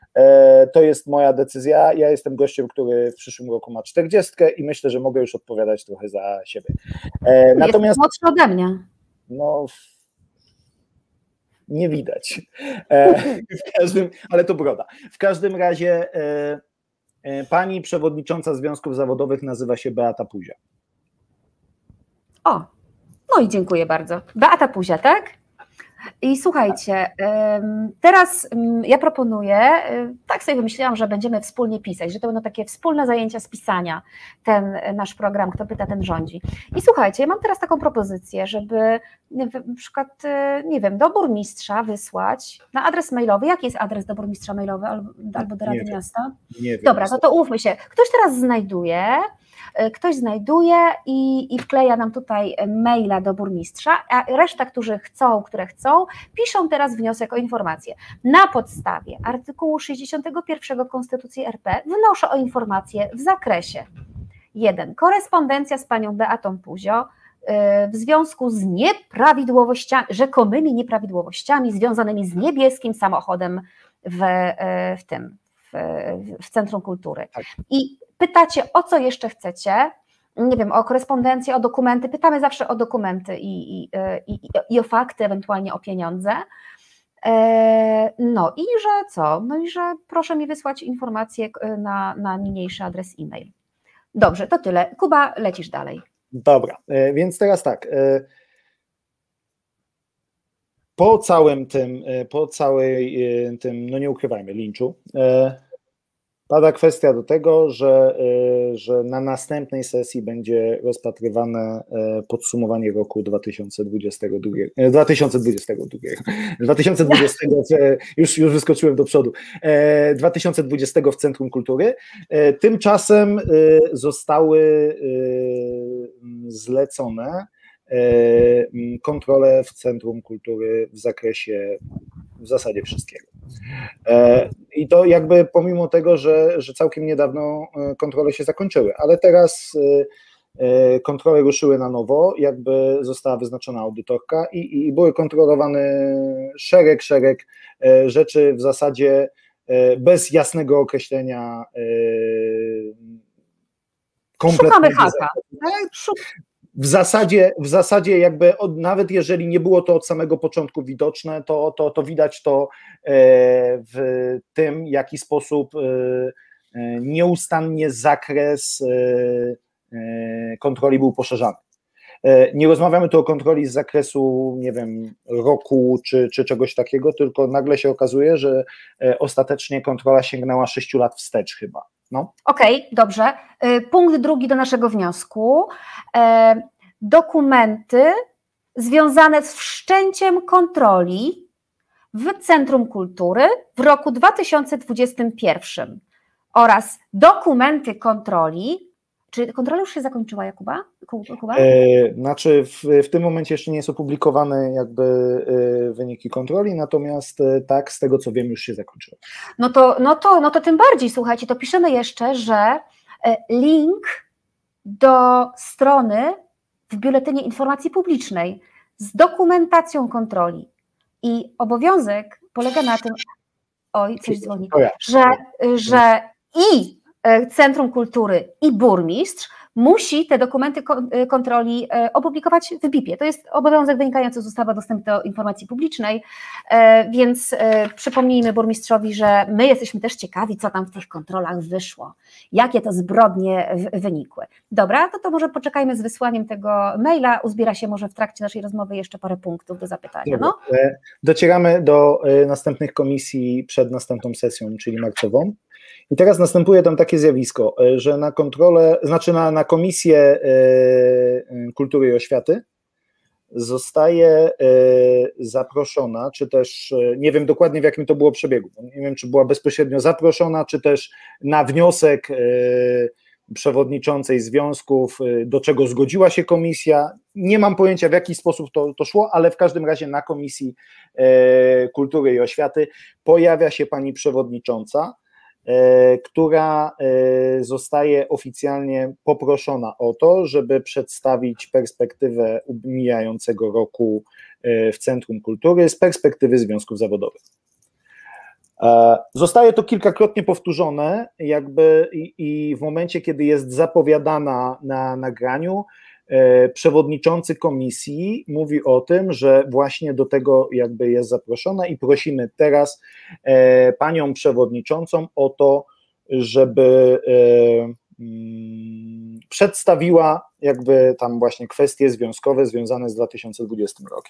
To jest moja decyzja, ja jestem gościem, który w przyszłym roku ma czterdziestkę i myślę, że mogę już odpowiadać trochę za siebie. Natomiast młodszy ode mnie. No, nie widać. W każdym, ale to broda. W każdym razie pani przewodnicząca Związków Zawodowych nazywa się Beata Puzia. O, no i dziękuję bardzo. Beata Puzia, tak? I słuchajcie, teraz ja proponuję, tak sobie wymyśliłam, że będziemy wspólnie pisać, że to będą takie wspólne zajęcia z pisania, ten nasz program Kto pyta, ten rządzi. I słuchajcie, ja mam teraz taką propozycję, żeby na przykład, nie wiem, do burmistrza wysłać na adres mailowy. Jaki jest adres do burmistrza mailowy albo, albo do Rady nie Miasta? Nie wiem. Dobra, no to umówmy się. Ktoś teraz znajduje, ktoś znajduje i, i wkleja nam tutaj maila do burmistrza, a reszta, którzy chcą, które chcą, piszą teraz wniosek o informację. Na podstawie artykułu sześćdziesiątego pierwszego Konstytucji R P wnoszę o informację w zakresie jeden. Korespondencja z panią Beatą Puzio w związku z nieprawidłowościami, rzekomymi nieprawidłowościami związanymi z niebieskim samochodem w, w tym, w, w Centrum Kultury. Tak. I pytacie, o co jeszcze chcecie, nie wiem, o korespondencję, o dokumenty, pytamy zawsze o dokumenty i, i, i, i o fakty, ewentualnie o pieniądze. No i że co? No i że proszę mi wysłać informacje na, na niniejszy adres e-mail. Dobrze, to tyle. Kuba, lecisz dalej. Dobra, więc teraz tak. Po całym tym, po całej tym, no nie ukrywajmy, linczu, pada kwestia do tego, że, że na następnej sesji będzie rozpatrywane podsumowanie roku dwa tysiące dwudziestego drugiego, dwa tysiące dwudziestego drugiego, dwa tysiące dwudziestego, już, już wyskoczyłem do przodu, dwa tysiące dwudziestego w Centrum Kultury. Tymczasem zostały zlecone kontrole w Centrum Kultury w zakresie w zasadzie wszystkiego. I to jakby pomimo tego, że, że całkiem niedawno kontrole się zakończyły, ale teraz kontrole ruszyły na nowo, jakby została wyznaczona audytorka i, i były kontrolowane szereg, szereg rzeczy w zasadzie bez jasnego określenia. Szukamy haka. w zasadzie, w zasadzie jakby od, nawet jeżeli nie było to od samego początku widoczne, to, to, to widać to w tym, w jaki sposób nieustannie zakres kontroli był poszerzany. Nie rozmawiamy tu o kontroli z zakresu, nie wiem, roku czy, czy czegoś takiego, tylko nagle się okazuje, że ostatecznie kontrola sięgnęła sześciu lat wstecz chyba. No. Okej, okay, dobrze. Punkt drugi do naszego wniosku. Dokumenty związane z wszczęciem kontroli w Centrum Kultury w roku dwa tysiące dwudziestym pierwszym oraz dokumenty kontroli. Czy kontrola już się zakończyła, Jakuba? Kuba? E, znaczy w, w tym momencie jeszcze nie są publikowane jakby e, wyniki kontroli, natomiast e, tak, z tego co wiem, już się zakończyło. No to, no to, no to tym bardziej, słuchajcie, to piszemy jeszcze, że e, link do strony w Biuletynie Informacji Publicznej z dokumentacją kontroli i obowiązek polega na tym, oj, coś dzwoni, że, że i Centrum Kultury i burmistrz musi te dokumenty kontroli opublikować w B I P-ie. To jest obowiązek wynikający z ustawy o dostępie do informacji publicznej, więc przypomnijmy burmistrzowi, że my jesteśmy też ciekawi, co tam w tych kontrolach wyszło, jakie to zbrodnie wynikły. Dobra, to, to może poczekajmy z wysłaniem tego maila, uzbiera się może w trakcie naszej rozmowy jeszcze parę punktów do zapytania. No? Docieramy do następnych komisji przed następną sesją, czyli marcową. I teraz następuje tam takie zjawisko, że na kontrolę, znaczy na, na Komisję Kultury i Oświaty zostaje zaproszona, czy też nie wiem dokładnie w jakim to było przebiegu, nie wiem czy była bezpośrednio zaproszona, czy też na wniosek przewodniczącej związków, do czego zgodziła się komisja, nie mam pojęcia w jaki sposób to, to szło, ale w każdym razie na Komisji Kultury i Oświaty pojawia się pani przewodnicząca, która zostaje oficjalnie poproszona o to, żeby przedstawić perspektywę mijającego roku w Centrum Kultury z perspektywy związków zawodowych. Zostaje to kilkakrotnie powtórzone jakby i, i w momencie, kiedy jest zapowiadana na nagraniu, przewodniczący komisji mówi o tym, że właśnie do tego jakby jest zaproszona i prosimy teraz panią przewodniczącą o to, żeby przedstawiła jakby tam właśnie kwestie związkowe związane z dwa tysiące dwudziestym rokiem.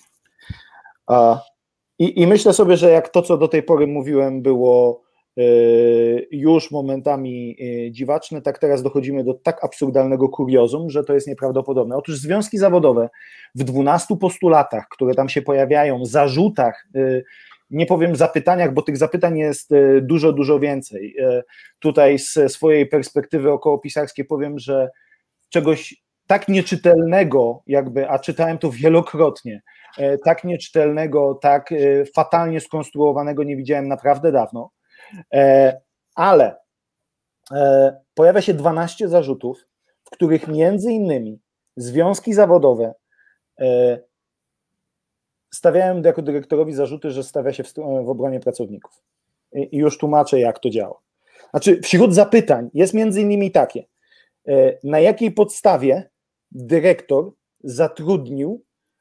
I, I myślę sobie, że jak to, co do tej pory mówiłem, było już momentami dziwaczne, tak teraz dochodzimy do tak absurdalnego kuriozum, że to jest nieprawdopodobne. Otóż związki zawodowe w dwunastu postulatach, które tam się pojawiają, zarzutach, nie powiem zapytaniach, bo tych zapytań jest dużo, dużo więcej. Tutaj z swojej perspektywy okołopisarskiej powiem, że czegoś tak nieczytelnego jakby, a czytałem to wielokrotnie, tak nieczytelnego, tak fatalnie skonstruowanego nie widziałem naprawdę dawno. Ale pojawia się dwanaście zarzutów, w których między innymi związki zawodowe stawiają jako dyrektorowi zarzuty, że stawia się w, w obronie pracowników. I już tłumaczę, jak to działa. Znaczy, wśród zapytań jest między innymi takie, na jakiej podstawie dyrektor zatrudnił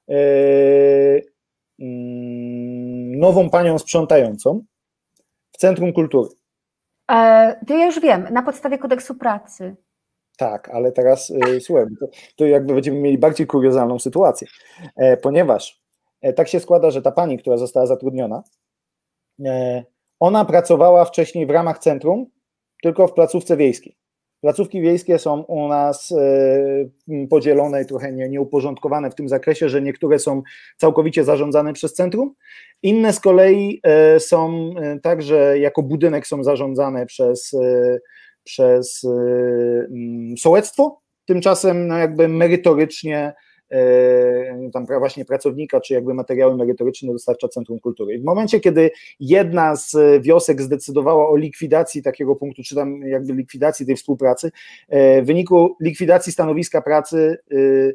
nową panią sprzątającą w Centrum Kultury. E, to ja już wiem, na podstawie kodeksu pracy. Tak, ale teraz y, słuchaj, to, to jakby będziemy mieli bardziej kuriozalną sytuację, e, ponieważ e, tak się składa, że ta pani, która została zatrudniona, e, ona pracowała wcześniej w ramach centrum, tylko w placówce wiejskiej. Placówki wiejskie są u nas e, podzielone i trochę nie, nieuporządkowane w tym zakresie, że niektóre są całkowicie zarządzane przez centrum, inne z kolei e, są e, tak, że jako budynek są zarządzane przez, e, przez e, sołectwo, tymczasem no jakby merytorycznie e, tam właśnie pracownika, czy jakby materiały merytoryczne dostarcza Centrum Kultury. I w momencie, kiedy jedna z wiosek zdecydowała o likwidacji takiego punktu, czy tam jakby likwidacji tej współpracy, e, w wyniku likwidacji stanowiska pracy e,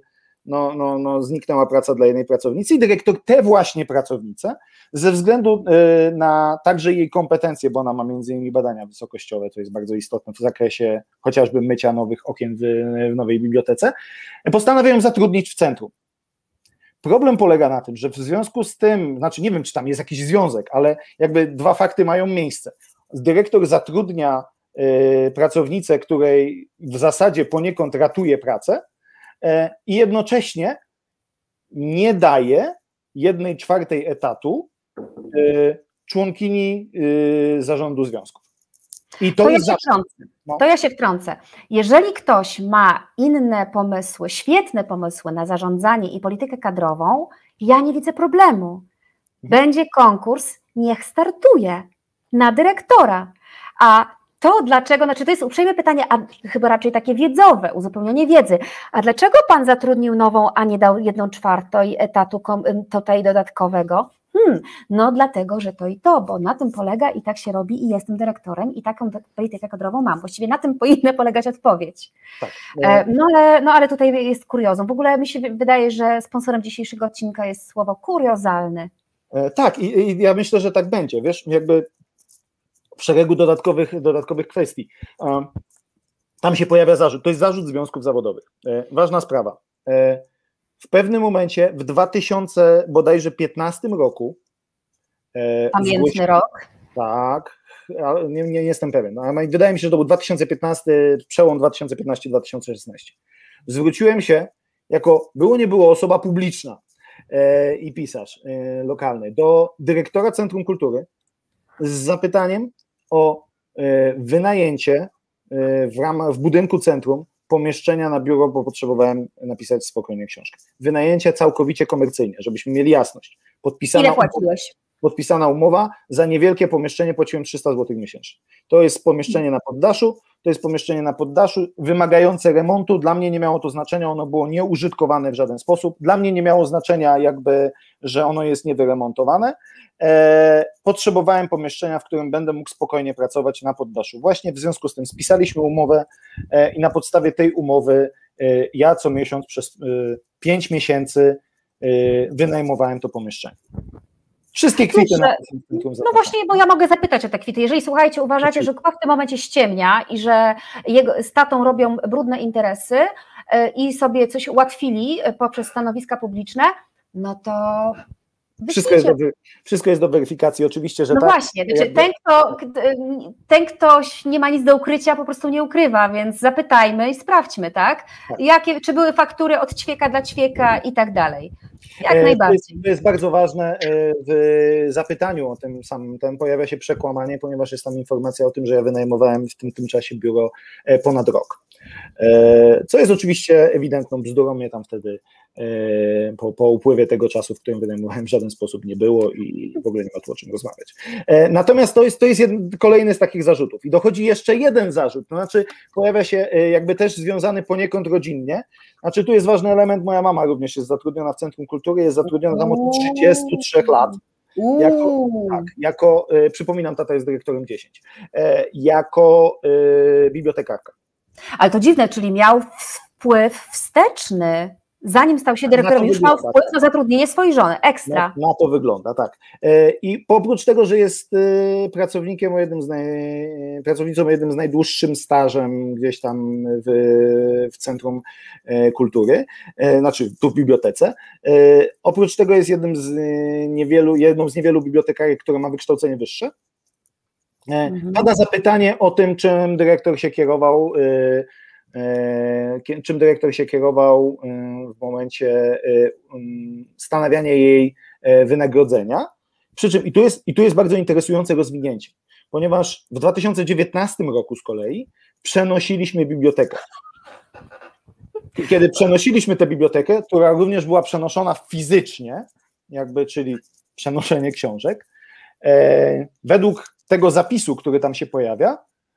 no, no, no, zniknęła praca dla jednej pracownicy i dyrektor tę właśnie pracownicę ze względu na także jej kompetencje, bo ona ma między innymi badania wysokościowe, to jest bardzo istotne w zakresie chociażby mycia nowych okien w, w nowej bibliotece, postanawiają zatrudnić w centrum. Problem polega na tym, że w związku z tym, znaczy nie wiem, czy tam jest jakiś związek, ale jakby dwa fakty mają miejsce. Dyrektor zatrudnia y, pracownicę, której w zasadzie poniekąd ratuje pracę y, i jednocześnie nie daje jednej czwartej etatu y, członkini y, zarządu związków. I to, to, jest ja się wtrącę. No. to ja się wtrącę. Jeżeli ktoś ma inne pomysły, świetne pomysły na zarządzanie i politykę kadrową, ja nie widzę problemu. Będzie konkurs, niech startuje na dyrektora. A to dlaczego, znaczy to jest uprzejme pytanie, a chyba raczej takie wiedzowe, uzupełnienie wiedzy, a dlaczego pan zatrudnił nową, a nie dał jedną czwartą etatu tutaj dodatkowego? Hmm, no dlatego, że to i to, bo na tym polega i tak się robi i jestem dyrektorem i taką politykę kadrową mam. Właściwie na tym powinna polegać odpowiedź. Tak. No, ale, no ale tutaj jest kuriozum. W ogóle mi się wydaje, że sponsorem dzisiejszego odcinka jest słowo kuriozalny. Tak i, i ja myślę, że tak będzie, wiesz, jakby w szeregu dodatkowych, dodatkowych kwestii. Tam się pojawia zarzut, to jest zarzut związków zawodowych. Ważna sprawa. W pewnym momencie w dwa tysiące bodajże piętnastym roku. Pamiętny zgłosi... rok. Tak, nie, nie jestem pewien, ale wydaje mi się, że to był dwa tysiące piętnasty, przełom dwa tysiące piętnasty dwa tysiące szesnasty. Zwróciłem się jako, było nie było, osoba publiczna e, i pisarz e, lokalny do dyrektora Centrum Kultury z zapytaniem o e, wynajęcie e, w, ramach, w budynku centrum pomieszczenia na biuro, bo potrzebowałem napisać spokojnie książkę. Wynajęcie całkowicie komercyjnie, żebyśmy mieli jasność. Podpisana Ile płaciłeś? Podpisana umowa, za niewielkie pomieszczenie płaciłem trzysta złotych miesięcznie. To jest pomieszczenie na poddaszu, to jest pomieszczenie na poddaszu wymagające remontu, dla mnie nie miało to znaczenia, ono było nieużytkowane w żaden sposób, dla mnie nie miało znaczenia jakby, że ono jest niewyremontowane, e, potrzebowałem pomieszczenia, w którym będę mógł spokojnie pracować na poddaszu. Właśnie w związku z tym spisaliśmy umowę e, i na podstawie tej umowy e, ja co miesiąc przez e, pięć miesięcy e, wynajmowałem to pomieszczenie. Wszystkie kwity na No właśnie, bo ja mogę zapytać o te kwity. Jeżeli, słuchajcie, uważacie, że Kuba w tym momencie ściemnia i że jego, z tatą robią brudne interesy i sobie coś ułatwili poprzez stanowiska publiczne, no to wszystko jest, do, wszystko jest do weryfikacji, oczywiście, że no tak. No właśnie, jakby... ten, kto, ten ktoś nie ma nic do ukrycia, po prostu nie ukrywa, więc zapytajmy i sprawdźmy, tak? tak. Jakie, czy były faktury od ćwieka dla ćwieka i tak dalej. Jak to najbardziej. Jest, to jest bardzo ważne w zapytaniu o tym samym, tam pojawia się przekłamanie, ponieważ jest tam informacja o tym, że ja wynajmowałem w tym, tym czasie biuro ponad rok. Co jest oczywiście ewidentną bzdurą, mnie tam wtedy po, po upływie tego czasu, w którym wynajmowałem, w żaden sposób nie było i w ogóle nie ma tu o czym rozmawiać. Natomiast to jest, to jest jeden, kolejny z takich zarzutów i dochodzi jeszcze jeden zarzut, to znaczy pojawia się jakby też związany poniekąd rodzinnie, znaczy tu jest ważny element, moja mama również jest zatrudniona w Centrum Kultury, jest zatrudniona tam od trzydziestu trzech lat, jako, tak, jako przypominam, tata jest dyrektorem dziesięć, jako bibliotekarka. Ale to dziwne, czyli miał wpływ wsteczny, zanim stał się dyrektorem, już miał wpływ na zatrudnienie swojej żony, ekstra. Na, na to wygląda, tak. I oprócz tego, że jest pracownikiem o jednym z naj, pracownicą o jednym z najdłuższym stażem gdzieś tam w, w Centrum Kultury, znaczy tu w bibliotece, oprócz tego jest jednym z niewielu, jedną z niewielu bibliotekarek, która ma wykształcenie wyższe. Pada zapytanie o tym, czym dyrektor się kierował, czym dyrektor się kierował w momencie stanawiania jej wynagrodzenia. Przy czym, i tu jest, i tu jest bardzo interesujące rozwinięcie, ponieważ w dwa tysiące dziewiętnastym roku z kolei przenosiliśmy bibliotekę. Kiedy przenosiliśmy tę bibliotekę, która również była przenoszona fizycznie, jakby, czyli przenoszenie książek, według tego zapisu, który tam się pojawia,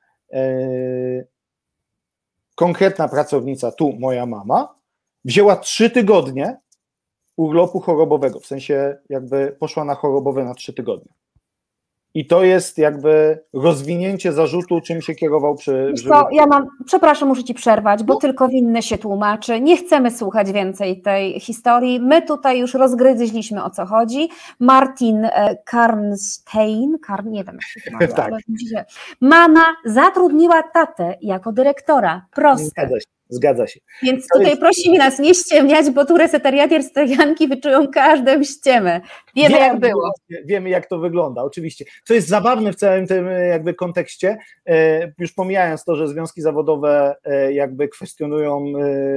konkretna pracownica, tu moja mama, wzięła trzy tygodnie urlopu chorobowego, w sensie jakby poszła na chorobowe na trzy tygodnie. i to jest jakby rozwinięcie zarzutu, czym się kierował przy... Wiesz co, ja mam, przepraszam, muszę Ci przerwać, bo no. tylko winny się tłumaczy. Nie chcemy słuchać więcej tej historii. My tutaj już rozgryźliśmy, o co chodzi. Martin Karnstein, Karn, nie wiem jak się to nazywa, tak. ale się, mama zatrudniła tatę jako dyrektora. Proste. Zgadza się. Zgadza się. Więc tutaj jest... prosimy nas nie ściemniać, bo tu resetariatie resetarianki wyczują każdą ściemę. Wiemy, Wiemy jak było. Wiemy, jak to wygląda, oczywiście. Co jest zabawne w całym tym jakby kontekście, już pomijając to, że związki zawodowe jakby kwestionują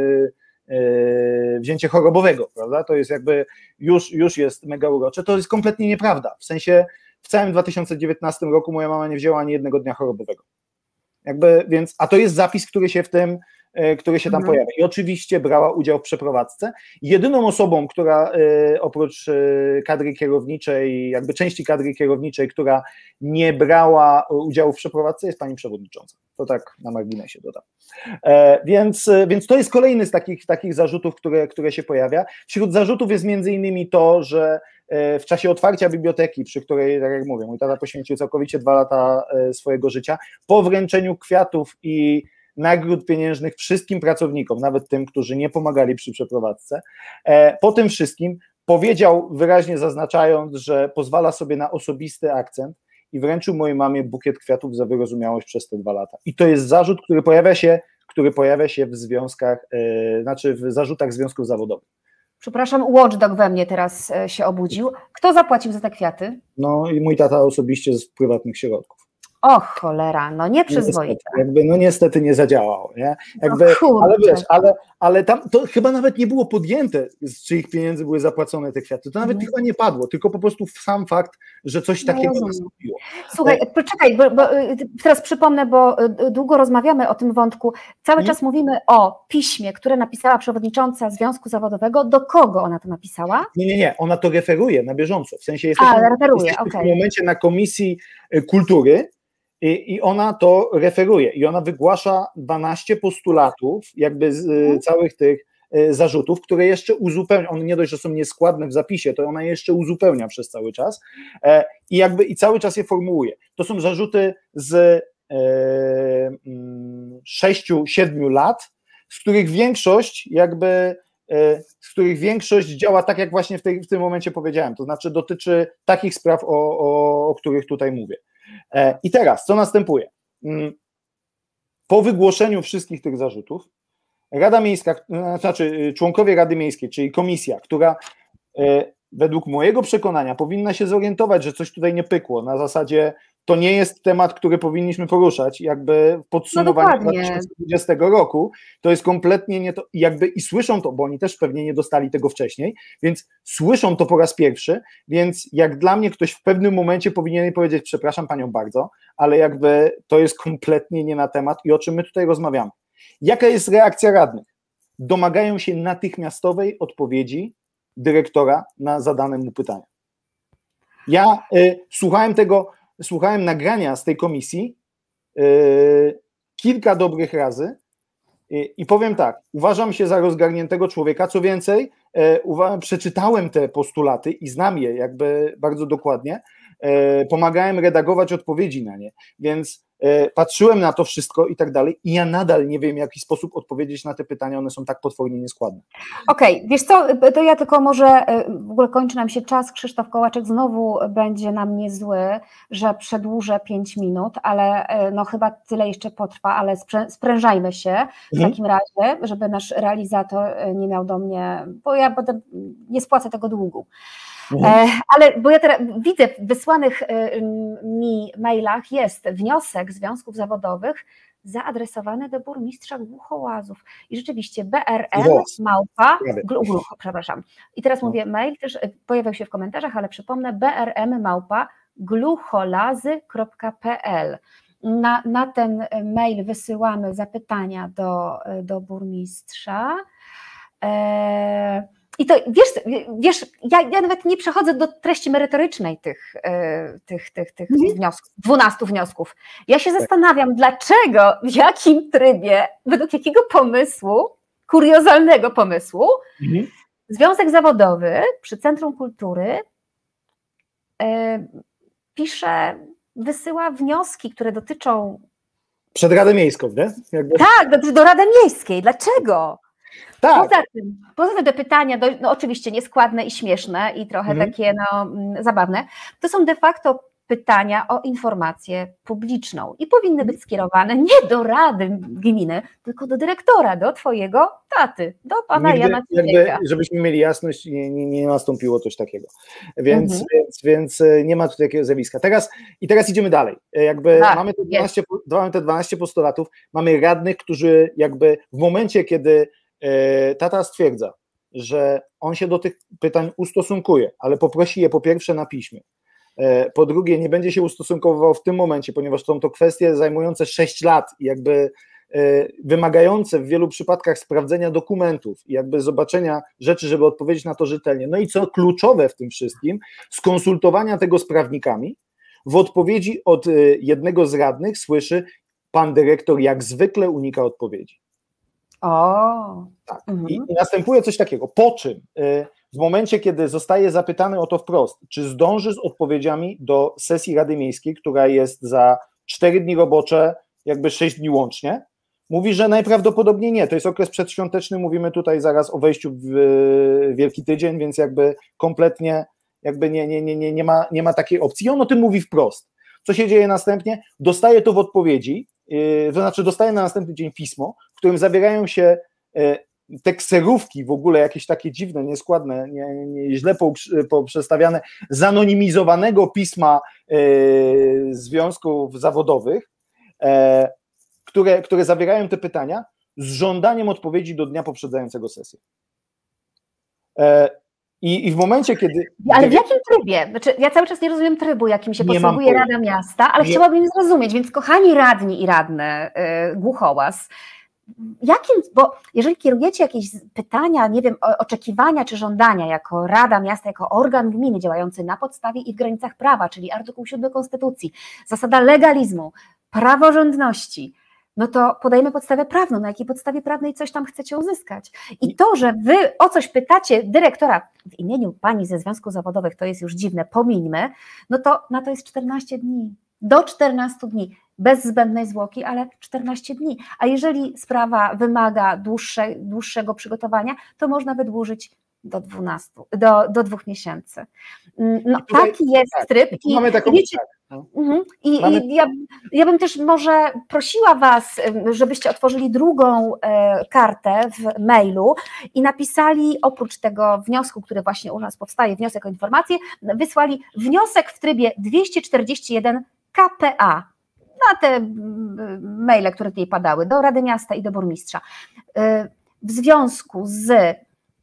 wzięcie chorobowego, prawda? To jest jakby już, już jest mega urocze. To jest kompletnie nieprawda. W sensie w całym dwa tysiące dziewiętnastym roku moja mama nie wzięła ani jednego dnia chorobowego. Jakby, więc, a to jest zapis, który się w tym który się tam mhm. pojawia. I oczywiście brała udział w przeprowadzce. Jedyną osobą, która y, oprócz y, kadry kierowniczej, jakby części kadry kierowniczej, która nie brała udziału w przeprowadzce, jest pani przewodnicząca. To tak na marginesie dodam. E, więc, więc to jest kolejny z takich, takich zarzutów, które, które się pojawia. Wśród zarzutów jest między innymi to, że w czasie otwarcia biblioteki, przy której, tak jak mówię, mój tata poświęcił całkowicie dwa lata swojego życia, po wręczeniu kwiatów i nagród pieniężnych wszystkim pracownikom, nawet tym, którzy nie pomagali przy przeprowadzce. Po tym wszystkim powiedział, wyraźnie zaznaczając, że pozwala sobie na osobisty akcent i wręczył mojej mamie bukiet kwiatów za wyrozumiałość przez te dwa lata. I to jest zarzut, który pojawia się, który pojawia się w związkach, yy, znaczy w zarzutach związków zawodowych. Przepraszam, watchdog we mnie teraz się obudził. Kto zapłacił za te kwiaty? No i mój tata osobiście z prywatnych środków. O cholera, no nieprzyzwoite. Niestety, jakby, no niestety nie zadziałał, nie? Jakby, no ale wiesz, ale, ale tam to chyba nawet nie było podjęte, z czyich pieniędzy były zapłacone te kwiaty, to nawet mm. chyba nie padło, tylko po prostu sam fakt, że coś no takiego nastąpiło. Słuchaj, ale... poczekaj, bo, bo teraz przypomnę, bo długo rozmawiamy o tym wątku, cały hmm? czas mówimy o piśmie, które napisała przewodnicząca Związku Zawodowego, do kogo ona to napisała? Nie, nie, nie, ona to referuje na bieżąco, w sensie jesteśmy, A, referuje, jesteśmy okay. w tym momencie na Komisji Kultury, I, I ona to referuje i ona wygłasza dwanaście postulatów jakby z hmm. całych tych zarzutów, które jeszcze uzupełnia, one nie dość, że są nieskładne w zapisie, to ona jeszcze uzupełnia przez cały czas i jakby i cały czas je formułuje. To są zarzuty z sześciu, siedmiu lat, z których większość jakby, z których większość działa tak, jak właśnie w, tej, w tym momencie powiedziałem, to znaczy dotyczy takich spraw, o, o, o których tutaj mówię. I teraz, co następuje? Po wygłoszeniu wszystkich tych zarzutów, Rada Miejska, znaczy członkowie Rady Miejskiej, czyli komisja, która według mojego przekonania powinna się zorientować, że coś tutaj nie pykło, na zasadzie to nie jest temat, który powinniśmy poruszać, jakby w podsumowaniu no dwa tysiące dwudziestego roku, to jest kompletnie nie to, jakby i słyszą to, bo oni też pewnie nie dostali tego wcześniej, więc słyszą to po raz pierwszy, więc jak dla mnie ktoś w pewnym momencie powinien jej powiedzieć, przepraszam panią bardzo, ale jakby to jest kompletnie nie na temat i o czym my tutaj rozmawiamy. Jaka jest reakcja radnych? Domagają się natychmiastowej odpowiedzi dyrektora na zadane mu pytania. Ja y, słuchałem tego, słuchałem nagrania z tej komisji y, kilka dobrych razy y, i powiem tak, uważam się za rozgarniętego człowieka, co więcej, y, uwa- przeczytałem te postulaty i znam je jakby bardzo dokładnie, y, pomagałem redagować odpowiedzi na nie, więc patrzyłem na to wszystko i tak dalej i ja nadal nie wiem, w jaki sposób odpowiedzieć na te pytania, one są tak potwornie nieskładne. Okej, okay, wiesz co, to ja tylko może, w ogóle kończy nam się czas, Krzysztof Kołaczek znowu będzie na mnie zły, że przedłużę pięć minut, ale no chyba tyle jeszcze potrwa, ale sprężajmy się w mhm. takim razie, żeby nasz realizator nie miał do mnie, bo ja potem nie spłacę tego długu. Mhm. Ale bo ja teraz widzę w wysłanych mi mailach jest wniosek związków zawodowych zaadresowany do burmistrza Głuchołazów i rzeczywiście B R M małpa, glu, glu, przepraszam, i teraz mówię mail, też pojawiał się w komentarzach, ale przypomnę B R M małpa glucholazy kropka p l. Na, na ten mail wysyłamy zapytania do, do burmistrza. E I to wiesz, wiesz ja, ja nawet nie przechodzę do treści merytorycznej tych, tych, tych, tych mhm. wniosków, dwunastu wniosków. Ja się zastanawiam, dlaczego, w jakim trybie, według jakiego pomysłu, kuriozalnego pomysłu, mhm. Związek Zawodowy przy Centrum Kultury pisze, wysyła wnioski, które dotyczą... Przed Radę Miejską, nie? Jakby... Tak, do, do Rady Miejskiej. Dlaczego? Tak. Poza tym, poza tym te pytania, do, no oczywiście nieskładne i śmieszne i trochę mhm. takie no, m, zabawne, to są de facto pytania o informację publiczną i powinny być skierowane nie do Rady Gminy, tylko do dyrektora, do twojego taty, do pana Nigdy, Jana Ciesielka. Żebyśmy mieli jasność, nie, nie, nie nastąpiło coś takiego, więc, Mhm. więc, więc nie ma tutaj takiego zjawiska. Teraz, I teraz idziemy dalej, jakby Tak, mamy, te dwanaście, mamy te dwanaście postulatów, mamy radnych, którzy jakby w momencie, kiedy e, tata stwierdza, że on się do tych pytań ustosunkuje, ale poprosi je po pierwsze na piśmie, po drugie, nie będzie się ustosunkowywał w tym momencie, ponieważ są to kwestie zajmujące sześć lat i jakby wymagające w wielu przypadkach sprawdzenia dokumentów i jakby zobaczenia rzeczy, żeby odpowiedzieć na to rzetelnie. No i co kluczowe w tym wszystkim, skonsultowania tego z prawnikami. W odpowiedzi od jednego z radnych słyszy: pan dyrektor jak zwykle unika odpowiedzi. O. Tak. Mhm. I, I następuje coś takiego, po czym w momencie, kiedy zostaje zapytany o to wprost, czy zdąży z odpowiedziami do sesji Rady Miejskiej, która jest za cztery dni robocze, jakby sześć dni łącznie, mówi, że najprawdopodobniej nie. To jest okres przedświąteczny, mówimy tutaj zaraz o wejściu w Wielki Tydzień, więc jakby kompletnie jakby nie, nie, nie, nie, nie, ma, nie ma takiej opcji. I on o tym mówi wprost. Co się dzieje następnie? Dostaje to w odpowiedzi, yy, to znaczy dostaje na następny dzień pismo, w którym zawierają się yy, te kserówki w ogóle jakieś takie dziwne, nieskładne, nie, nie, źle poprzestawiane, zanonimizowanego pisma yy, związków zawodowych, yy, które, które zawierają te pytania z żądaniem odpowiedzi do dnia poprzedzającego sesję. Yy, i, I w momencie, kiedy... Ale w jakim trybie? Znaczy, ja cały czas nie rozumiem trybu, jakim się Nie posługuje mam Rada Miasta, ale nie. chciałabym zrozumieć, więc kochani radni i radne yy, Głuchołaz, jakim, bo jeżeli kierujecie jakieś pytania, nie wiem, oczekiwania czy żądania jako Rada Miasta, jako organ gminy działający na podstawie i w granicach prawa, czyli artykuł siódmy Konstytucji, zasada legalizmu, praworządności, no to podajemy podstawę prawną, na jakiej podstawie prawnej coś tam chcecie uzyskać. I to, że wy o coś pytacie dyrektora w imieniu pani ze związków zawodowych, to jest już dziwne, pomińmy, no to na to jest czternaście dni, do czternastu dni. Bez zbędnej zwłoki, ale czternaście dni. A jeżeli sprawa wymaga dłuższe, dłuższego przygotowania, to można wydłużyć do dwunastu, do, do dwóch miesięcy. No, tutaj, taki jest tak, tryb. I, mamy taką, wiecie, tak, no. i, mamy... i ja, ja bym też może prosiła was, żebyście otworzyli drugą e, kartę w mailu i napisali oprócz tego wniosku, który właśnie u nas powstaje, wniosek o informację, wysłali wniosek w trybie dwieście czterdzieści jeden K P A. Na te maile, które tutaj padały, do Rady Miasta i do burmistrza. W związku z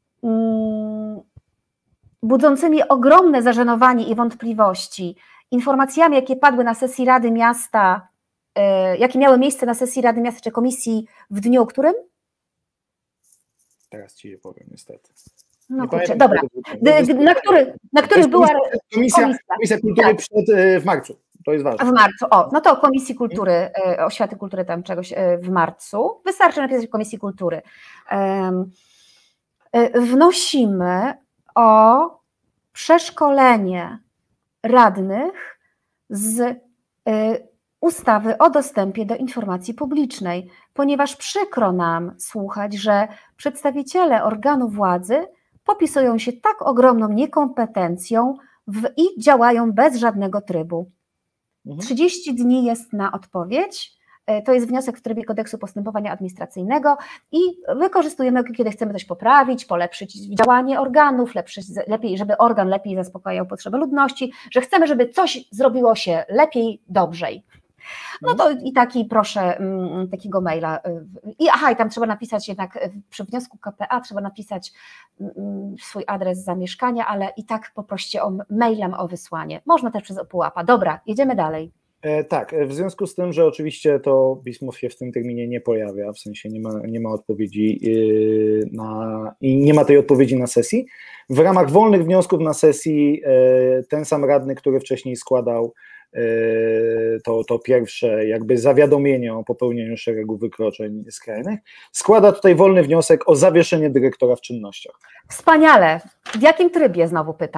budzącymi ogromne zażenowanie i wątpliwości informacjami, jakie padły na sesji Rady Miasta, jakie miały miejsce na sesji Rady Miasta czy komisji w dniu którym? Teraz ci je powiem niestety. No kurczę, dobra. Na, który, na których była komisja, komisja, komisja kultury tak. przed, w marcu. To jest ważne. W marcu, o, no to Komisji Kultury, Oświaty, Kultury, tam czegoś w marcu. Wystarczy napisać Komisji Kultury. Wnosimy o przeszkolenie radnych z ustawy o dostępie do informacji publicznej, ponieważ przykro nam słuchać, że przedstawiciele organu władzy popisują się tak ogromną niekompetencją w, i działają bez żadnego trybu. trzydzieści dni jest na odpowiedź, to jest wniosek w trybie kodeksu postępowania administracyjnego i wykorzystujemy, kiedy chcemy coś poprawić, polepszyć działanie organów, lepszyć, lepiej, żeby organ lepiej zaspokajał potrzeby ludności, że chcemy, żeby coś zrobiło się lepiej, dobrzej. No to i taki proszę takiego maila. I aha, i tam trzeba napisać jednak przy wniosku K P A trzeba napisać swój adres zamieszkania, ale i tak poproście o mailem o wysłanie. Można też przez opułapa. Dobra, jedziemy dalej. E, tak, w związku z tym, że oczywiście to pismo się w tym terminie nie pojawia, w sensie nie ma, nie ma odpowiedzi yy, na, i nie ma tej odpowiedzi na sesji, w ramach wolnych wniosków na sesji yy, ten sam radny, który wcześniej składał To, to pierwsze jakby zawiadomienie o popełnieniu szeregu wykroczeń skrajnych, składa tutaj wolny wniosek o zawieszenie dyrektora w czynnościach. Wspaniale. W jakim trybie, znowu pytam?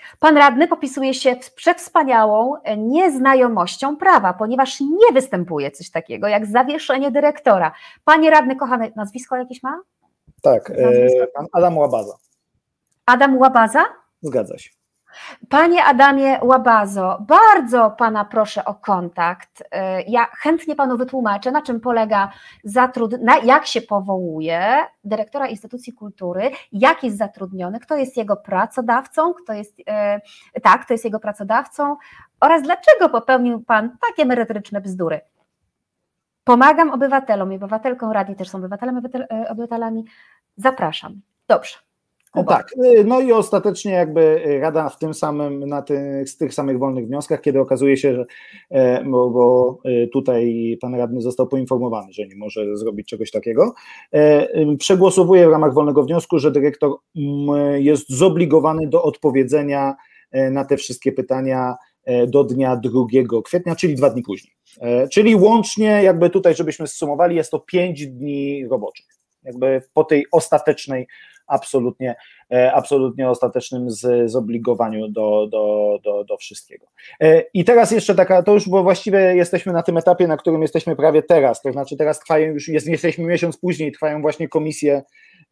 Pan radny popisuje się przewspaniałą nieznajomością prawa, ponieważ nie występuje coś takiego jak zawieszenie dyrektora. Panie radny, kochany, nazwisko jakieś ma? Tak, Nazwisko? pan Adam Łabaza. Adam Łabaza? Zgadza się. Panie Adamie Łabazo, bardzo Pana proszę o kontakt. Ja chętnie Panu wytłumaczę, na czym polega zatrudnienie, jak się powołuje dyrektora instytucji kultury, jak jest zatrudniony, kto jest jego pracodawcą, kto jest, tak, kto jest jego pracodawcą oraz dlaczego popełnił Pan takie merytoryczne bzdury. Pomagam obywatelom i obywatelkom, radni też są obywatelami, obywatelami. Zapraszam. Dobrze. No tak, no i ostatecznie jakby Rada w tym samym, na tych, z tych samych wolnych wnioskach, kiedy okazuje się, że bo, bo tutaj pan radny został poinformowany, że nie może zrobić czegoś takiego, przegłosowuje w ramach wolnego wniosku, że dyrektor jest zobligowany do odpowiedzenia na te wszystkie pytania do dnia drugiego kwietnia, czyli dwa dni później. Czyli łącznie jakby tutaj, żebyśmy zsumowali, jest to pięć dni roboczych. Jakby po tej ostatecznej, absolutnie, absolutnie ostatecznym z, zobligowaniu do, do, do, do wszystkiego. I teraz jeszcze taka, to już, bo właściwie jesteśmy na tym etapie, na którym jesteśmy prawie teraz, to znaczy teraz trwają już, jest, jesteśmy miesiąc później, trwają właśnie komisje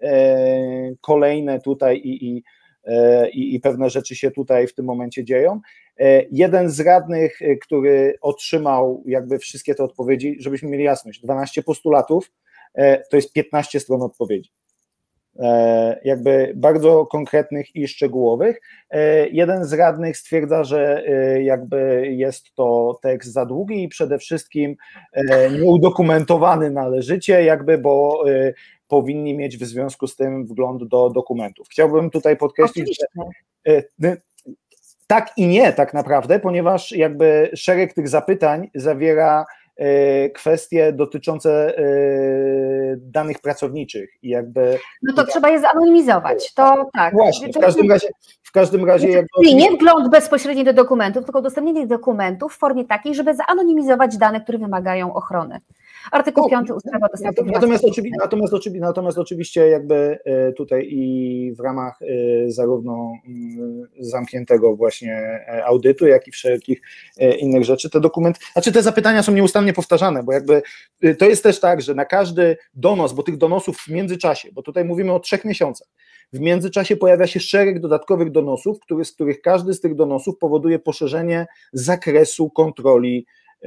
kolejne tutaj i, i I, i pewne rzeczy się tutaj w tym momencie dzieją. Jeden z radnych, który otrzymał jakby wszystkie te odpowiedzi, żebyśmy mieli jasność, dwanaście postulatów, to jest piętnaście stron odpowiedzi. Jakby bardzo konkretnych i szczegółowych. Jeden z radnych stwierdza, że jakby jest to tekst za długi i przede wszystkim nieudokumentowany należycie, jakby, bo powinni mieć w związku z tym wgląd do dokumentów. Chciałbym tutaj podkreślić, Oczywiście. że tak i nie tak naprawdę, ponieważ jakby szereg tych zapytań zawiera kwestie dotyczące danych pracowników i jakby... No to trzeba je zanonimizować, to tak. Właśnie, w każdym razie... W każdym razie jakby... Czyli nie wgląd bezpośredni do dokumentów, tylko udostępnienie dokumentów w formie takiej, żeby zanonimizować dane, które wymagają ochrony. Artykuł piąty ustawy o dostępie do natomiast, oczywi natomiast, oczywi natomiast oczywiście jakby tutaj i w ramach zarówno zamkniętego właśnie audytu, jak i wszelkich innych rzeczy, te dokumenty, znaczy te zapytania są nieustannie powtarzane, bo jakby to jest też tak, że na każdy donos, bo tych donosów w międzyczasie, bo tutaj mówimy o trzech miesiącach, w międzyczasie pojawia się szereg dodatkowych donosów, który, z których każdy z tych donosów powoduje poszerzenie zakresu kontroli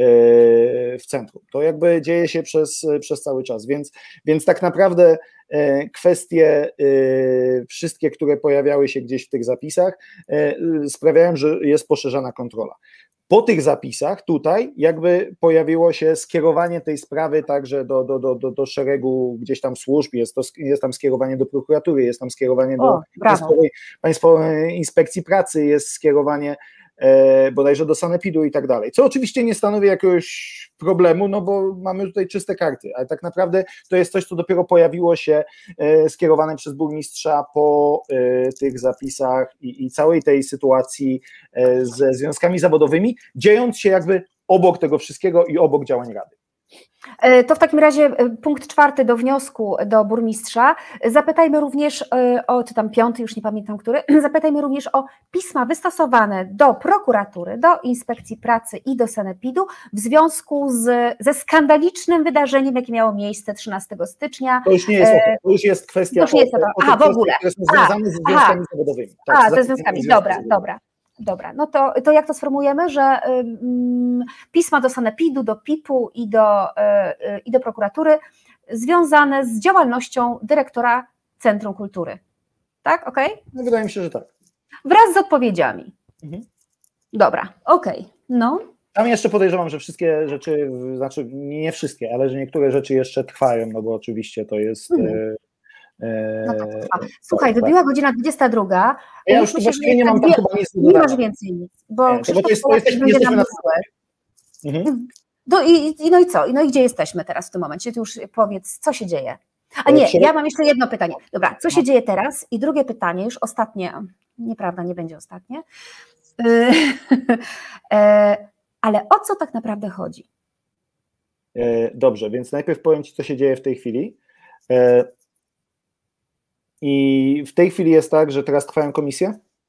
w centrum. To jakby dzieje się przez, przez cały czas, więc, więc tak naprawdę kwestie wszystkie, które pojawiały się gdzieś w tych zapisach, sprawiają, że jest poszerzana kontrola. Po tych zapisach tutaj jakby pojawiło się skierowanie tej sprawy także do, do, do, do, do szeregu gdzieś tam służb, jest, to, jest tam skierowanie do prokuratury, jest tam skierowanie do o, Państwowej, Państwowej Inspekcji Pracy, jest skierowanie e, bodajże do sanepidu i tak dalej, co oczywiście nie stanowi jakiegoś problemu, no bo mamy tutaj czyste karty, ale tak naprawdę to jest coś, co dopiero pojawiło się e, skierowane przez burmistrza po e, tych zapisach i, i całej tej sytuacji e, ze związkami zawodowymi, dziejąc się jakby obok tego wszystkiego i obok działań Rady. To w takim razie punkt czwarty do wniosku do burmistrza. Zapytajmy również o, czy tam piąty, już nie pamiętam który, zapytajmy również o pisma wystosowane do prokuratury, do Inspekcji Pracy i do sanepidu w związku z, ze skandalicznym wydarzeniem, jakie miało miejsce trzynastego stycznia. To już nie jest o to, to już jest kwestia, to już nie jest o to. Aha, w ogóle. Które są związane ze związkami aha, zawodowymi. Tak, a, ze związkami, dobra, dobra. Dobra, no to, to jak to sformułujemy, że y, pisma do sanepidu, do pipu i do, y, i do prokuratury związane z działalnością dyrektora Centrum Kultury. Tak, okej? Okay? No, wydaje mi się, że tak. Wraz z odpowiedziami. Mhm. Dobra, okej, okay. No. Tam jeszcze podejrzewam, że wszystkie rzeczy, znaczy nie wszystkie, ale że niektóre rzeczy jeszcze trwają, no bo oczywiście to jest... Mhm. No to trwa. Słuchaj, wybiła tak. godzina dwudziesta druga. Ja już właściwie nie mam tam chyba nic nie masz więcej nic, bo nie, Krzysztof to jest, to jesteśmy, będzie jesteśmy nam na... mhm. no, i, i, no i co? No i gdzie jesteśmy teraz w tym momencie? Ty już powiedz, co się dzieje? A nie, ja mam jeszcze jedno pytanie. Dobra, co się dzieje teraz? I drugie pytanie, już ostatnie, nieprawda, nie będzie ostatnie, ale o co tak naprawdę chodzi? Dobrze, więc najpierw powiem Ci, co się dzieje w tej chwili. I w tej chwili jest tak, że teraz trwają komisje.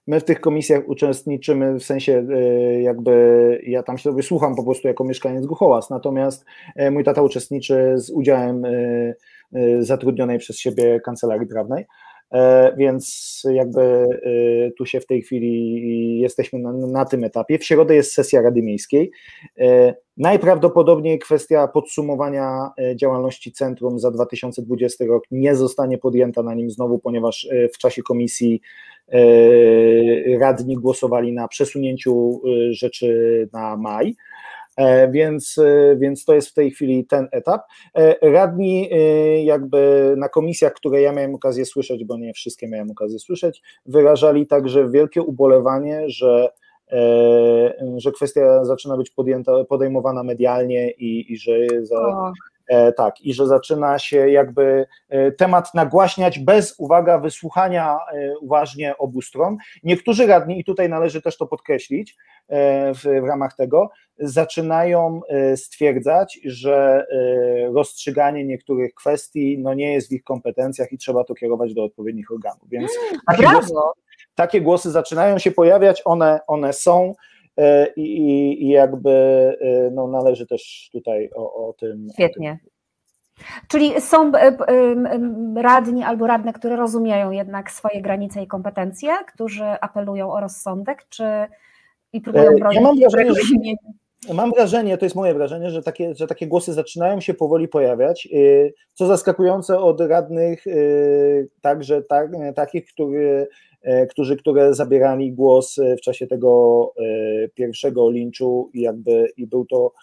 My w tych komisjach uczestniczymy, w sensie jakby ja tam sobie słucham po prostu jako mieszkaniec Głuchołaz, natomiast mój tata uczestniczy z udziałem zatrudnionej przez siebie kancelarii prawnej, więc jakby tu się w tej chwili jesteśmy na, na tym etapie. W środę jest sesja Rady Miejskiej. Najprawdopodobniej kwestia podsumowania działalności centrum za dwa tysiące dwudziesty rok nie zostanie podjęta na nim znowu, ponieważ w czasie komisji radni głosowali na przesunięciu rzeczy na maj. Więc, więc to jest w tej chwili ten etap. Radni jakby na komisjach, które ja miałem okazję słyszeć, bo nie wszystkie miałem okazję słyszeć, wyrażali także wielkie ubolewanie, że, że kwestia zaczyna być podjęta, podejmowana medialnie i, i że za, tak, i że zaczyna się jakby temat nagłaśniać bez, uwaga, wysłuchania uważnie obu stron. Niektórzy radni, i tutaj należy też to podkreślić w, w ramach tego, zaczynają stwierdzać, że rozstrzyganie niektórych kwestii no nie jest w ich kompetencjach i trzeba to kierować do odpowiednich organów. Więc takie głosy, takie głosy zaczynają się pojawiać, one, one są i, i jakby no, należy też tutaj o, o tym... Świetnie. O tym. Czyli są radni albo radne, które rozumieją jednak swoje granice i kompetencje, którzy apelują o rozsądek, czy i próbują bronić... Ja mam wrażenie, że, mam wrażenie, to jest moje wrażenie, że takie, że takie głosy zaczynają się powoli pojawiać, co zaskakujące od radnych także tak, takich, który, którzy które zabierali głos w czasie tego pierwszego linczu i jakby i był to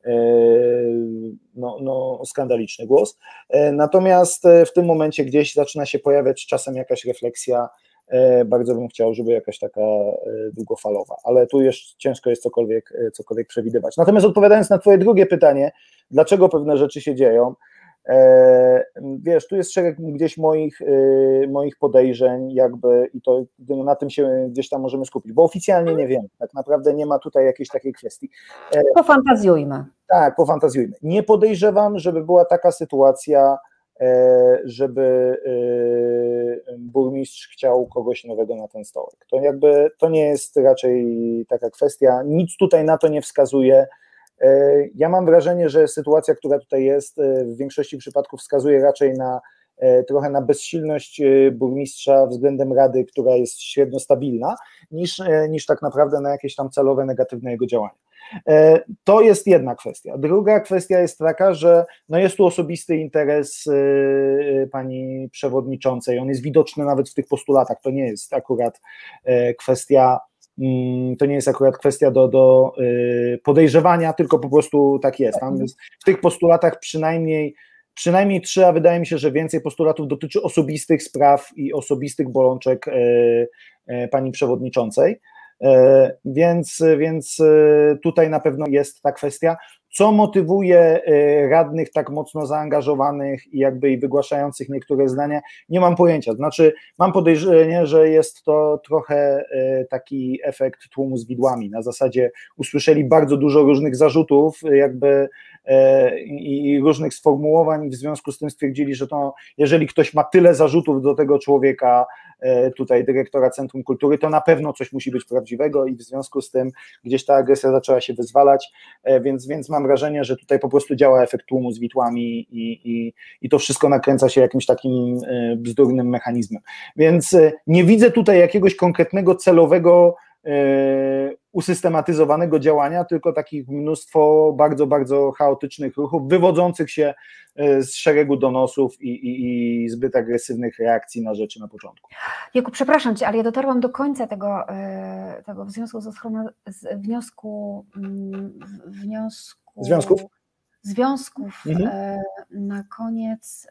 No, no, skandaliczny głos. Natomiast w tym momencie gdzieś zaczyna się pojawiać czasem jakaś refleksja, bardzo bym chciał, żeby jakaś taka długofalowa, ale tu jeszcze ciężko jest cokolwiek, cokolwiek przewidywać. Natomiast odpowiadając na twoje drugie pytanie, dlaczego pewne rzeczy się dzieją, wiesz, tu jest szereg gdzieś moich, moich podejrzeń jakby i to na tym się gdzieś tam możemy skupić, bo oficjalnie nie wiem, tak naprawdę nie ma tutaj jakiejś takiej kwestii. Pofantazjujmy. Tak, pofantazjujmy. Nie podejrzewam, żeby była taka sytuacja, żeby burmistrz chciał kogoś nowego na ten stołek. To jakby to nie jest raczej taka kwestia, nic tutaj na to nie wskazuje. Ja mam wrażenie, że sytuacja, która tutaj jest, w większości przypadków wskazuje raczej na trochę na bezsilność burmistrza względem rady, która jest średnio stabilna, niż, niż tak naprawdę na jakieś tam celowe, negatywne jego działania. To jest jedna kwestia. Druga kwestia jest taka, że no jest tu osobisty interes pani przewodniczącej, on jest widoczny nawet w tych postulatach, to nie jest akurat kwestia to nie jest akurat kwestia do, do podejrzewania, tylko po prostu tak jest. Tam jest w tych postulatach przynajmniej Przynajmniej trzy, a wydaje mi się, że więcej postulatów dotyczy osobistych spraw i osobistych bolączek pani przewodniczącej, więc, więc tutaj na pewno jest ta kwestia. Co motywuje radnych tak mocno zaangażowanych i jakby i wygłaszających niektóre zdania, nie mam pojęcia. Znaczy mam podejrzenie, że jest to trochę taki efekt tłumu z widłami. Na zasadzie usłyszeli bardzo dużo różnych zarzutów jakby i różnych sformułowań i w związku z tym stwierdzili, że to jeżeli ktoś ma tyle zarzutów do tego człowieka, tutaj dyrektora Centrum Kultury, to na pewno coś musi być prawdziwego i w związku z tym gdzieś ta agresja zaczęła się wyzwalać, więc, więc mam wrażenie, że tutaj po prostu działa efekt tłumu z widłami i, i, i to wszystko nakręca się jakimś takim bzdurnym mechanizmem. Więc nie widzę tutaj jakiegoś konkretnego, celowego, usystematyzowanego działania, tylko takich mnóstwo bardzo, bardzo chaotycznych ruchów, wywodzących się z szeregu donosów i, i, i zbyt agresywnych reakcji na rzeczy na początku. Jakub, przepraszam Cię, ale ja dotarłam do końca tego, tego w związku z, ochroną, z wniosku, wniosku związków, związków mhm. Na koniec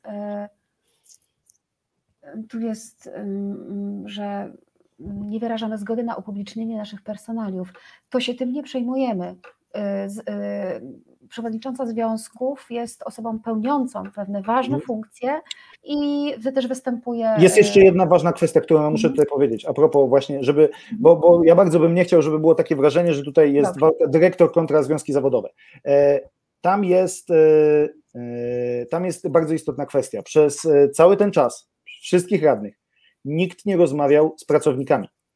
tu jest, że nie wyrażamy zgody na upublicznienie naszych personaliów. To się tym nie przejmujemy. Przewodnicząca związków jest osobą pełniącą pewne ważne mhm. funkcje i też występuje... Jest jeszcze jedna ważna kwestia, którą muszę tutaj powiedzieć, a propos właśnie, żeby, bo, bo ja bardzo bym nie chciał, żeby było takie wrażenie, że tutaj jest Dobrze. walka dyrektor kontra związki zawodowe. Tam jest, tam jest bardzo istotna kwestia. Przez cały ten czas wszystkich radnych nikt nie rozmawiał z pracownikami.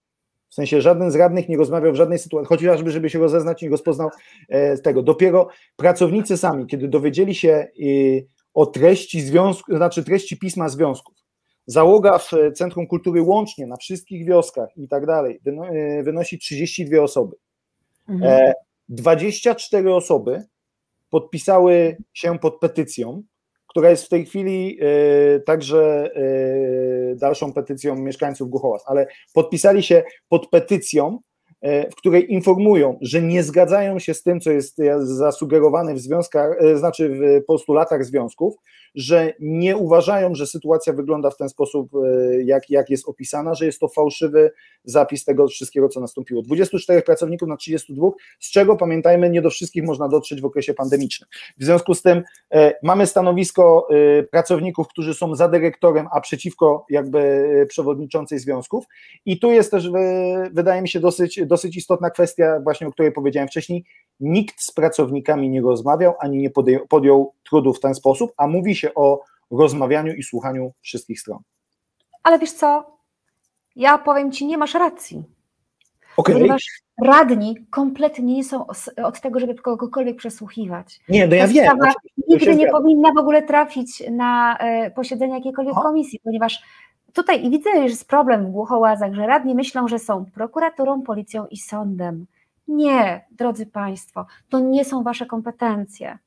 W sensie żaden z radnych nie rozmawiał w żadnej sytuacji, chociażby żeby się rozeznać, nie rozpoznał z tego. Dopiero pracownicy sami, kiedy dowiedzieli się o treści związku, znaczy treści pisma związków, załoga w Centrum Kultury łącznie na wszystkich wioskach i tak dalej wynosi trzydzieści dwie osoby. Mhm. dwadzieścia cztery osoby podpisały się pod petycją, która jest w tej chwili y, także y, dalszą petycją mieszkańców Głuchołaz, ale podpisali się pod petycją, y, w której informują, że nie zgadzają się z tym, co jest zasugerowane w związkach, y, znaczy w postulatach związków, że nie uważają, że sytuacja wygląda w ten sposób, y, jak, jak jest opisana, że jest to fałszywy zapis tego wszystkiego, co nastąpiło. dwudziestu czterech pracowników na trzydziestu dwóch, z czego, pamiętajmy, nie do wszystkich można dotrzeć w okresie pandemicznym. W związku z tym y, mamy stanowisko y, pracowników, którzy są za dyrektorem, a przeciwko jakby y, przewodniczącej związków i tu jest też, y, wydaje mi się, dosyć, dosyć istotna kwestia, właśnie o której powiedziałem wcześniej. Nikt z pracownikami nie rozmawiał, ani nie podjął, podjął trudu w ten sposób, a mówi się o rozmawianiu i słuchaniu wszystkich stron. Ale wiesz co, ja powiem Ci, nie masz racji. Okay. Ponieważ radni kompletnie nie są od tego, żeby kogokolwiek przesłuchiwać. Nie, no ja wiem. Nigdy nie powinna w ogóle trafić na posiedzenie jakiejkolwiek Aha. komisji, ponieważ tutaj i widzę, że jest problem w Głuchołazach, że radni myślą, że są prokuraturą, policją i sądem. Nie, drodzy Państwo, to nie są Wasze kompetencje.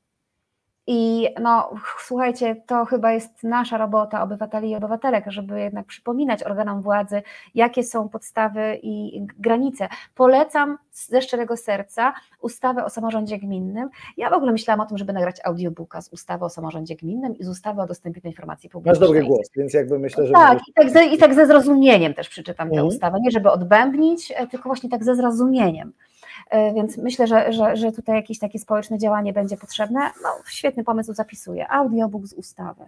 I no, słuchajcie, to chyba jest nasza robota, obywateli i obywatelek, żeby jednak przypominać organom władzy, jakie są podstawy i granice. Polecam ze szczerego serca ustawę o samorządzie gminnym. Ja w ogóle myślałam o tym, żeby nagrać audiobooka z ustawy o samorządzie gminnym i z ustawy o dostępie do informacji publicznej. Masz dobry głos, więc jakby myślę, że... Tak, możesz... i, tak ze, i tak ze zrozumieniem też przeczytam tę mhm. ustawę, nie żeby odbębnić, tylko właśnie tak ze zrozumieniem. Więc myślę, że, że, że tutaj jakieś takie społeczne działanie będzie potrzebne. No, świetny pomysł, zapisuję. Audiobook z ustawy.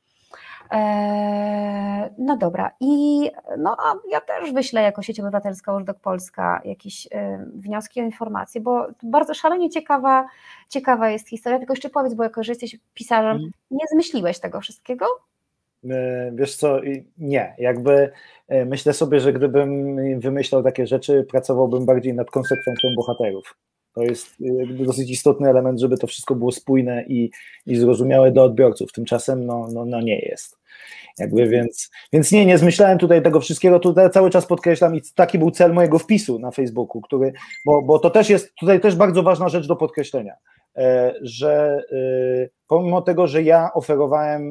Eee, no dobra. I no, a ja też wyślę jako Sieć Obywatelska Urzdok Polska jakieś y, wnioski o informacje, bo bardzo szalenie ciekawa, ciekawa jest historia. Tylko jeszcze powiedz, bo jako że jesteś pisarzem, mm. nie zmyśliłeś tego wszystkiego? Wiesz co, nie, jakby myślę sobie, że gdybym wymyślał takie rzeczy, pracowałbym bardziej nad konsekwencją bohaterów. To jest jakby dosyć istotny element, żeby to wszystko było spójne i, i zrozumiałe dla odbiorców. Tymczasem no, no, no nie jest. Jakby więc, więc nie, nie zmyślałem tutaj tego wszystkiego, tutaj cały czas podkreślam i taki był cel mojego wpisu na Facebooku, który, bo, bo to też jest tutaj też bardzo ważna rzecz do podkreślenia, że pomimo tego, że ja oferowałem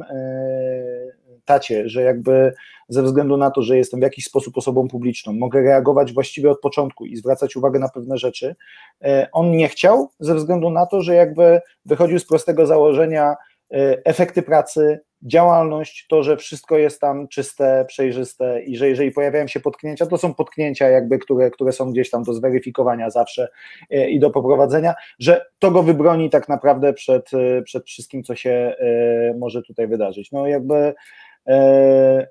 tacie, że jakby ze względu na to, że jestem w jakiś sposób osobą publiczną, mogę reagować właściwie od początku i zwracać uwagę na pewne rzeczy, on nie chciał ze względu na to, że jakby wychodził z prostego założenia efekty pracy, działalność, to, że wszystko jest tam czyste, przejrzyste i że jeżeli pojawiają się potknięcia, to są potknięcia jakby, które, które są gdzieś tam do zweryfikowania zawsze i do poprowadzenia, że to go wybroni tak naprawdę przed, przed wszystkim, co się może tutaj wydarzyć. No jakby e,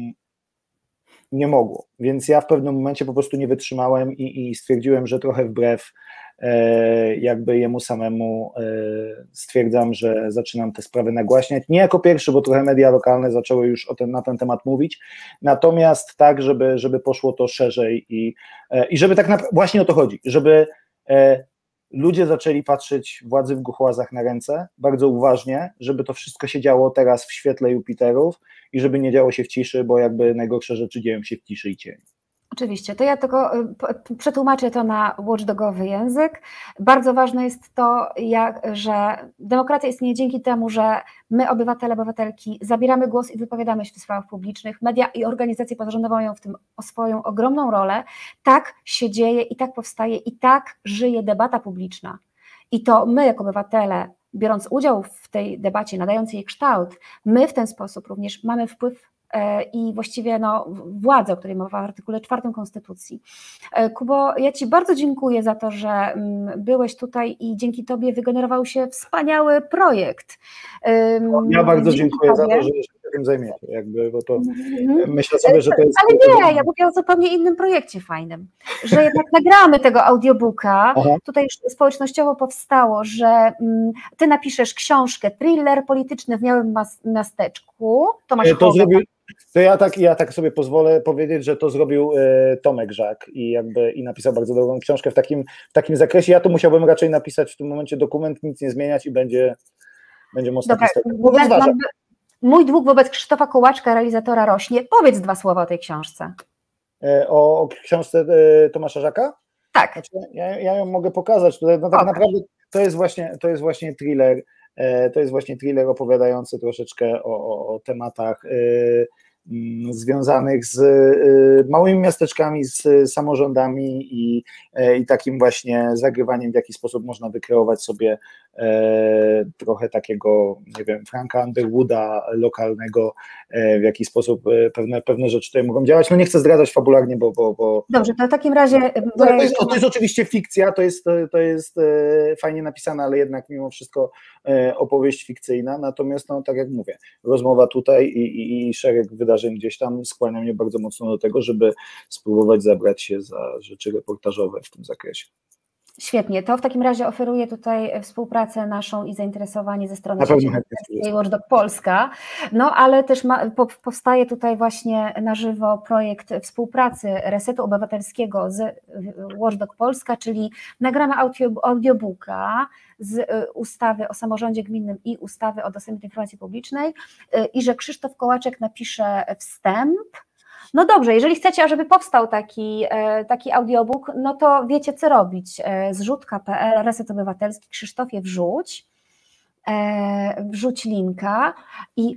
nie mogło, więc ja w pewnym momencie po prostu nie wytrzymałem i, i stwierdziłem, że trochę wbrew jakby jemu samemu stwierdzam, że zaczynam te sprawy nagłaśniać, nie jako pierwszy, bo trochę media lokalne zaczęły już o ten, na ten temat mówić, natomiast tak, żeby, żeby poszło to szerzej i, i żeby tak naprawdę, właśnie o to chodzi, żeby ludzie zaczęli patrzeć władzy w Głuchołazach na ręce bardzo uważnie, żeby to wszystko się działo teraz w świetle Jupiterów i żeby nie działo się w ciszy, bo jakby najgorsze rzeczy dzieją się w ciszy i cieniu. Oczywiście, to ja tylko przetłumaczę to na watchdogowy język. Bardzo ważne jest to, jak, że demokracja istnieje dzięki temu, że my, obywatele, obywatelki, zabieramy głos i wypowiadamy się w sprawach publicznych. Media i organizacje pozarządowe mają w tym swoją ogromną rolę. Tak się dzieje i tak powstaje i tak żyje debata publiczna. I to my, jako obywatele, biorąc udział w tej debacie, nadając jej kształt, my w ten sposób również mamy wpływ i właściwie no, władzę, o której mowa w artykule czwartym Konstytucji. Kubo, ja Ci bardzo dziękuję za to, że byłeś tutaj i dzięki Tobie wygenerował się wspaniały projekt. Ja bardzo dziękuję za to, że się tym zajmiecie, jakby, bo to mm-hmm. myślę sobie, że to jest... Ale nie, ja mówię o zupełnie innym projekcie fajnym, że jednak nagramy tego audiobooka, Aha. tutaj już społecznościowo powstało, że Ty napiszesz książkę, thriller polityczny w Białym Miasteczku, Tomasz to zrobił, To ja tak, ja tak sobie pozwolę powiedzieć, że to zrobił e, Tomek Żak i jakby i napisał bardzo dobrą książkę w takim, w takim zakresie. Ja to musiałbym raczej napisać w tym momencie dokument, nic nie zmieniać i będzie, będzie mocna Dobra, historia. ja, mam, mój dług wobec Krzysztofa Kołaczka, realizatora, rośnie. Powiedz dwa słowa o tej książce. E, o, o książce e, Tomasza Żaka? Tak. Znaczy, ja, ja ją mogę pokazać. Tutaj, no tak Pokaż. naprawdę to jest właśnie, to jest właśnie thriller. To jest właśnie thriller opowiadający troszeczkę o, o, o tematach y, y, związanych z y, małymi miasteczkami, z samorządami i, y, i takim właśnie zagrywaniem, w jaki sposób można wykreować sobie y, trochę takiego, nie wiem, Franka Underwooda lokalnego, y, w jaki sposób y, pewne, pewne rzeczy tutaj mogą działać. No nie chcę zdradzać fabularnie, bo... bo, bo Dobrze, to w takim razie... to, to, jest, to jest oczywiście fikcja, to jest, to jest y, fajnie napisane, ale jednak mimo wszystko opowieść fikcyjna, natomiast no, tak jak mówię, rozmowa tutaj i, i, i szereg wydarzeń gdzieś tam skłania mnie bardzo mocno do tego, żeby spróbować zabrać się za rzeczy reportażowe w tym zakresie. Świetnie, to w takim razie oferuję tutaj współpracę naszą i zainteresowanie ze strony Watchdog Polska, no ale też ma, po, powstaje tutaj właśnie na żywo projekt współpracy Resetu Obywatelskiego z Watchdog Polska, czyli nagramy audio, audiobooka z ustawy o samorządzie gminnym i ustawy o dostępie do informacji publicznej i że Krzysztof Kołaczek napisze wstęp. No dobrze, jeżeli chcecie, żeby powstał taki, taki audiobook, no to wiecie co robić. Zrzutka kropka pe el, Reset Obywatelski, Krzysztofie wrzuć, wrzuć linka i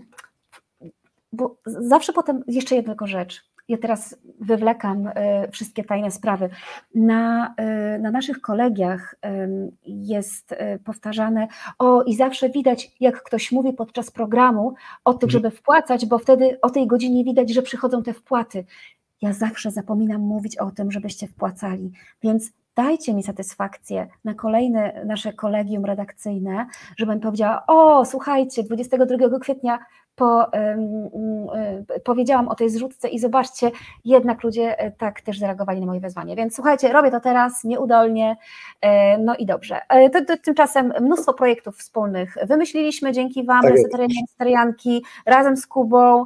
bo zawsze potem, jeszcze jedna tylko rzecz, ja teraz wywlekam wszystkie tajne sprawy, na, na naszych kolegiach jest powtarzane, o i zawsze widać, jak ktoś mówi podczas programu o tym, żeby wpłacać, bo wtedy o tej godzinie widać, że przychodzą te wpłaty. Ja zawsze zapominam mówić o tym, żebyście wpłacali, więc dajcie mi satysfakcję na kolejne nasze kolegium redakcyjne, żebym powiedziała, o słuchajcie, dwudziestego drugiego kwietnia po, um, um, powiedziałam o tej zrzutce i zobaczcie, jednak ludzie tak też zareagowali na moje wezwanie, więc słuchajcie, robię to teraz nieudolnie, no i dobrze. To, to, tymczasem mnóstwo projektów wspólnych wymyśliliśmy dzięki Wam, tak resetarianie, resetarianki, razem z Kubą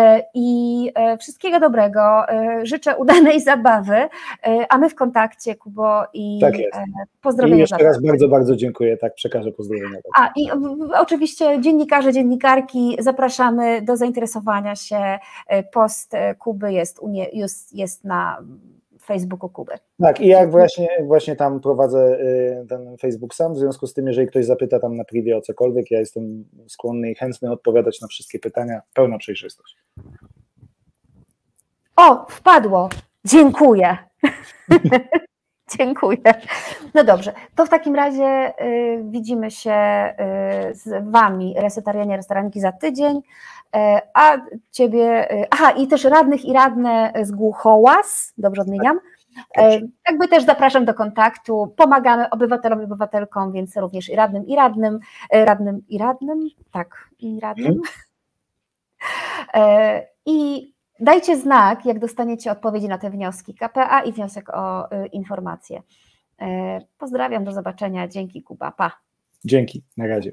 i wszystkiego dobrego, życzę udanej zabawy, a my w kontakcie, Kubo, i tak jest. Pozdrowienia. I jeszcze raz bardzo, bardzo dziękuję, tak przekażę pozdrowienia. A i oczywiście dziennikarze, dziennikarki, zapraszamy do zainteresowania się, post Kuby jest, jest, jest na Facebooku Kuby. Tak, i jak właśnie, właśnie tam prowadzę ten Facebook sam, w związku z tym, jeżeli ktoś zapyta tam na privie o cokolwiek, ja jestem skłonny i chętny odpowiadać na wszystkie pytania, pełna przejrzystość. O, wpadło, dziękuję. Dziękuję. No dobrze, to w takim razie y, widzimy się y, z Wami, resetarianie, restauranki za tydzień, y, a Ciebie, y, aha i też radnych i radne z Głuchołaz, dobrze odmieniam, y, jakby też zapraszam do kontaktu, pomagamy obywatelom i obywatelkom, więc również i radnym i radnym, y, radnym i radnym, tak, i radnym. Hmm. Y, I dajcie znak, jak dostaniecie odpowiedzi na te wnioski K P A i wniosek o y, informację. Y, pozdrawiam, do zobaczenia. Dzięki, Kuba. Pa. Dzięki, na razie.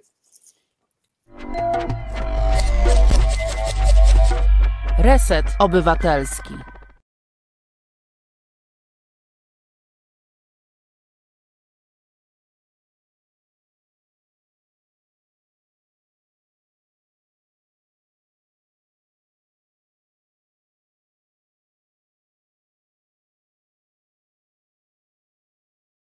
Reset Obywatelski.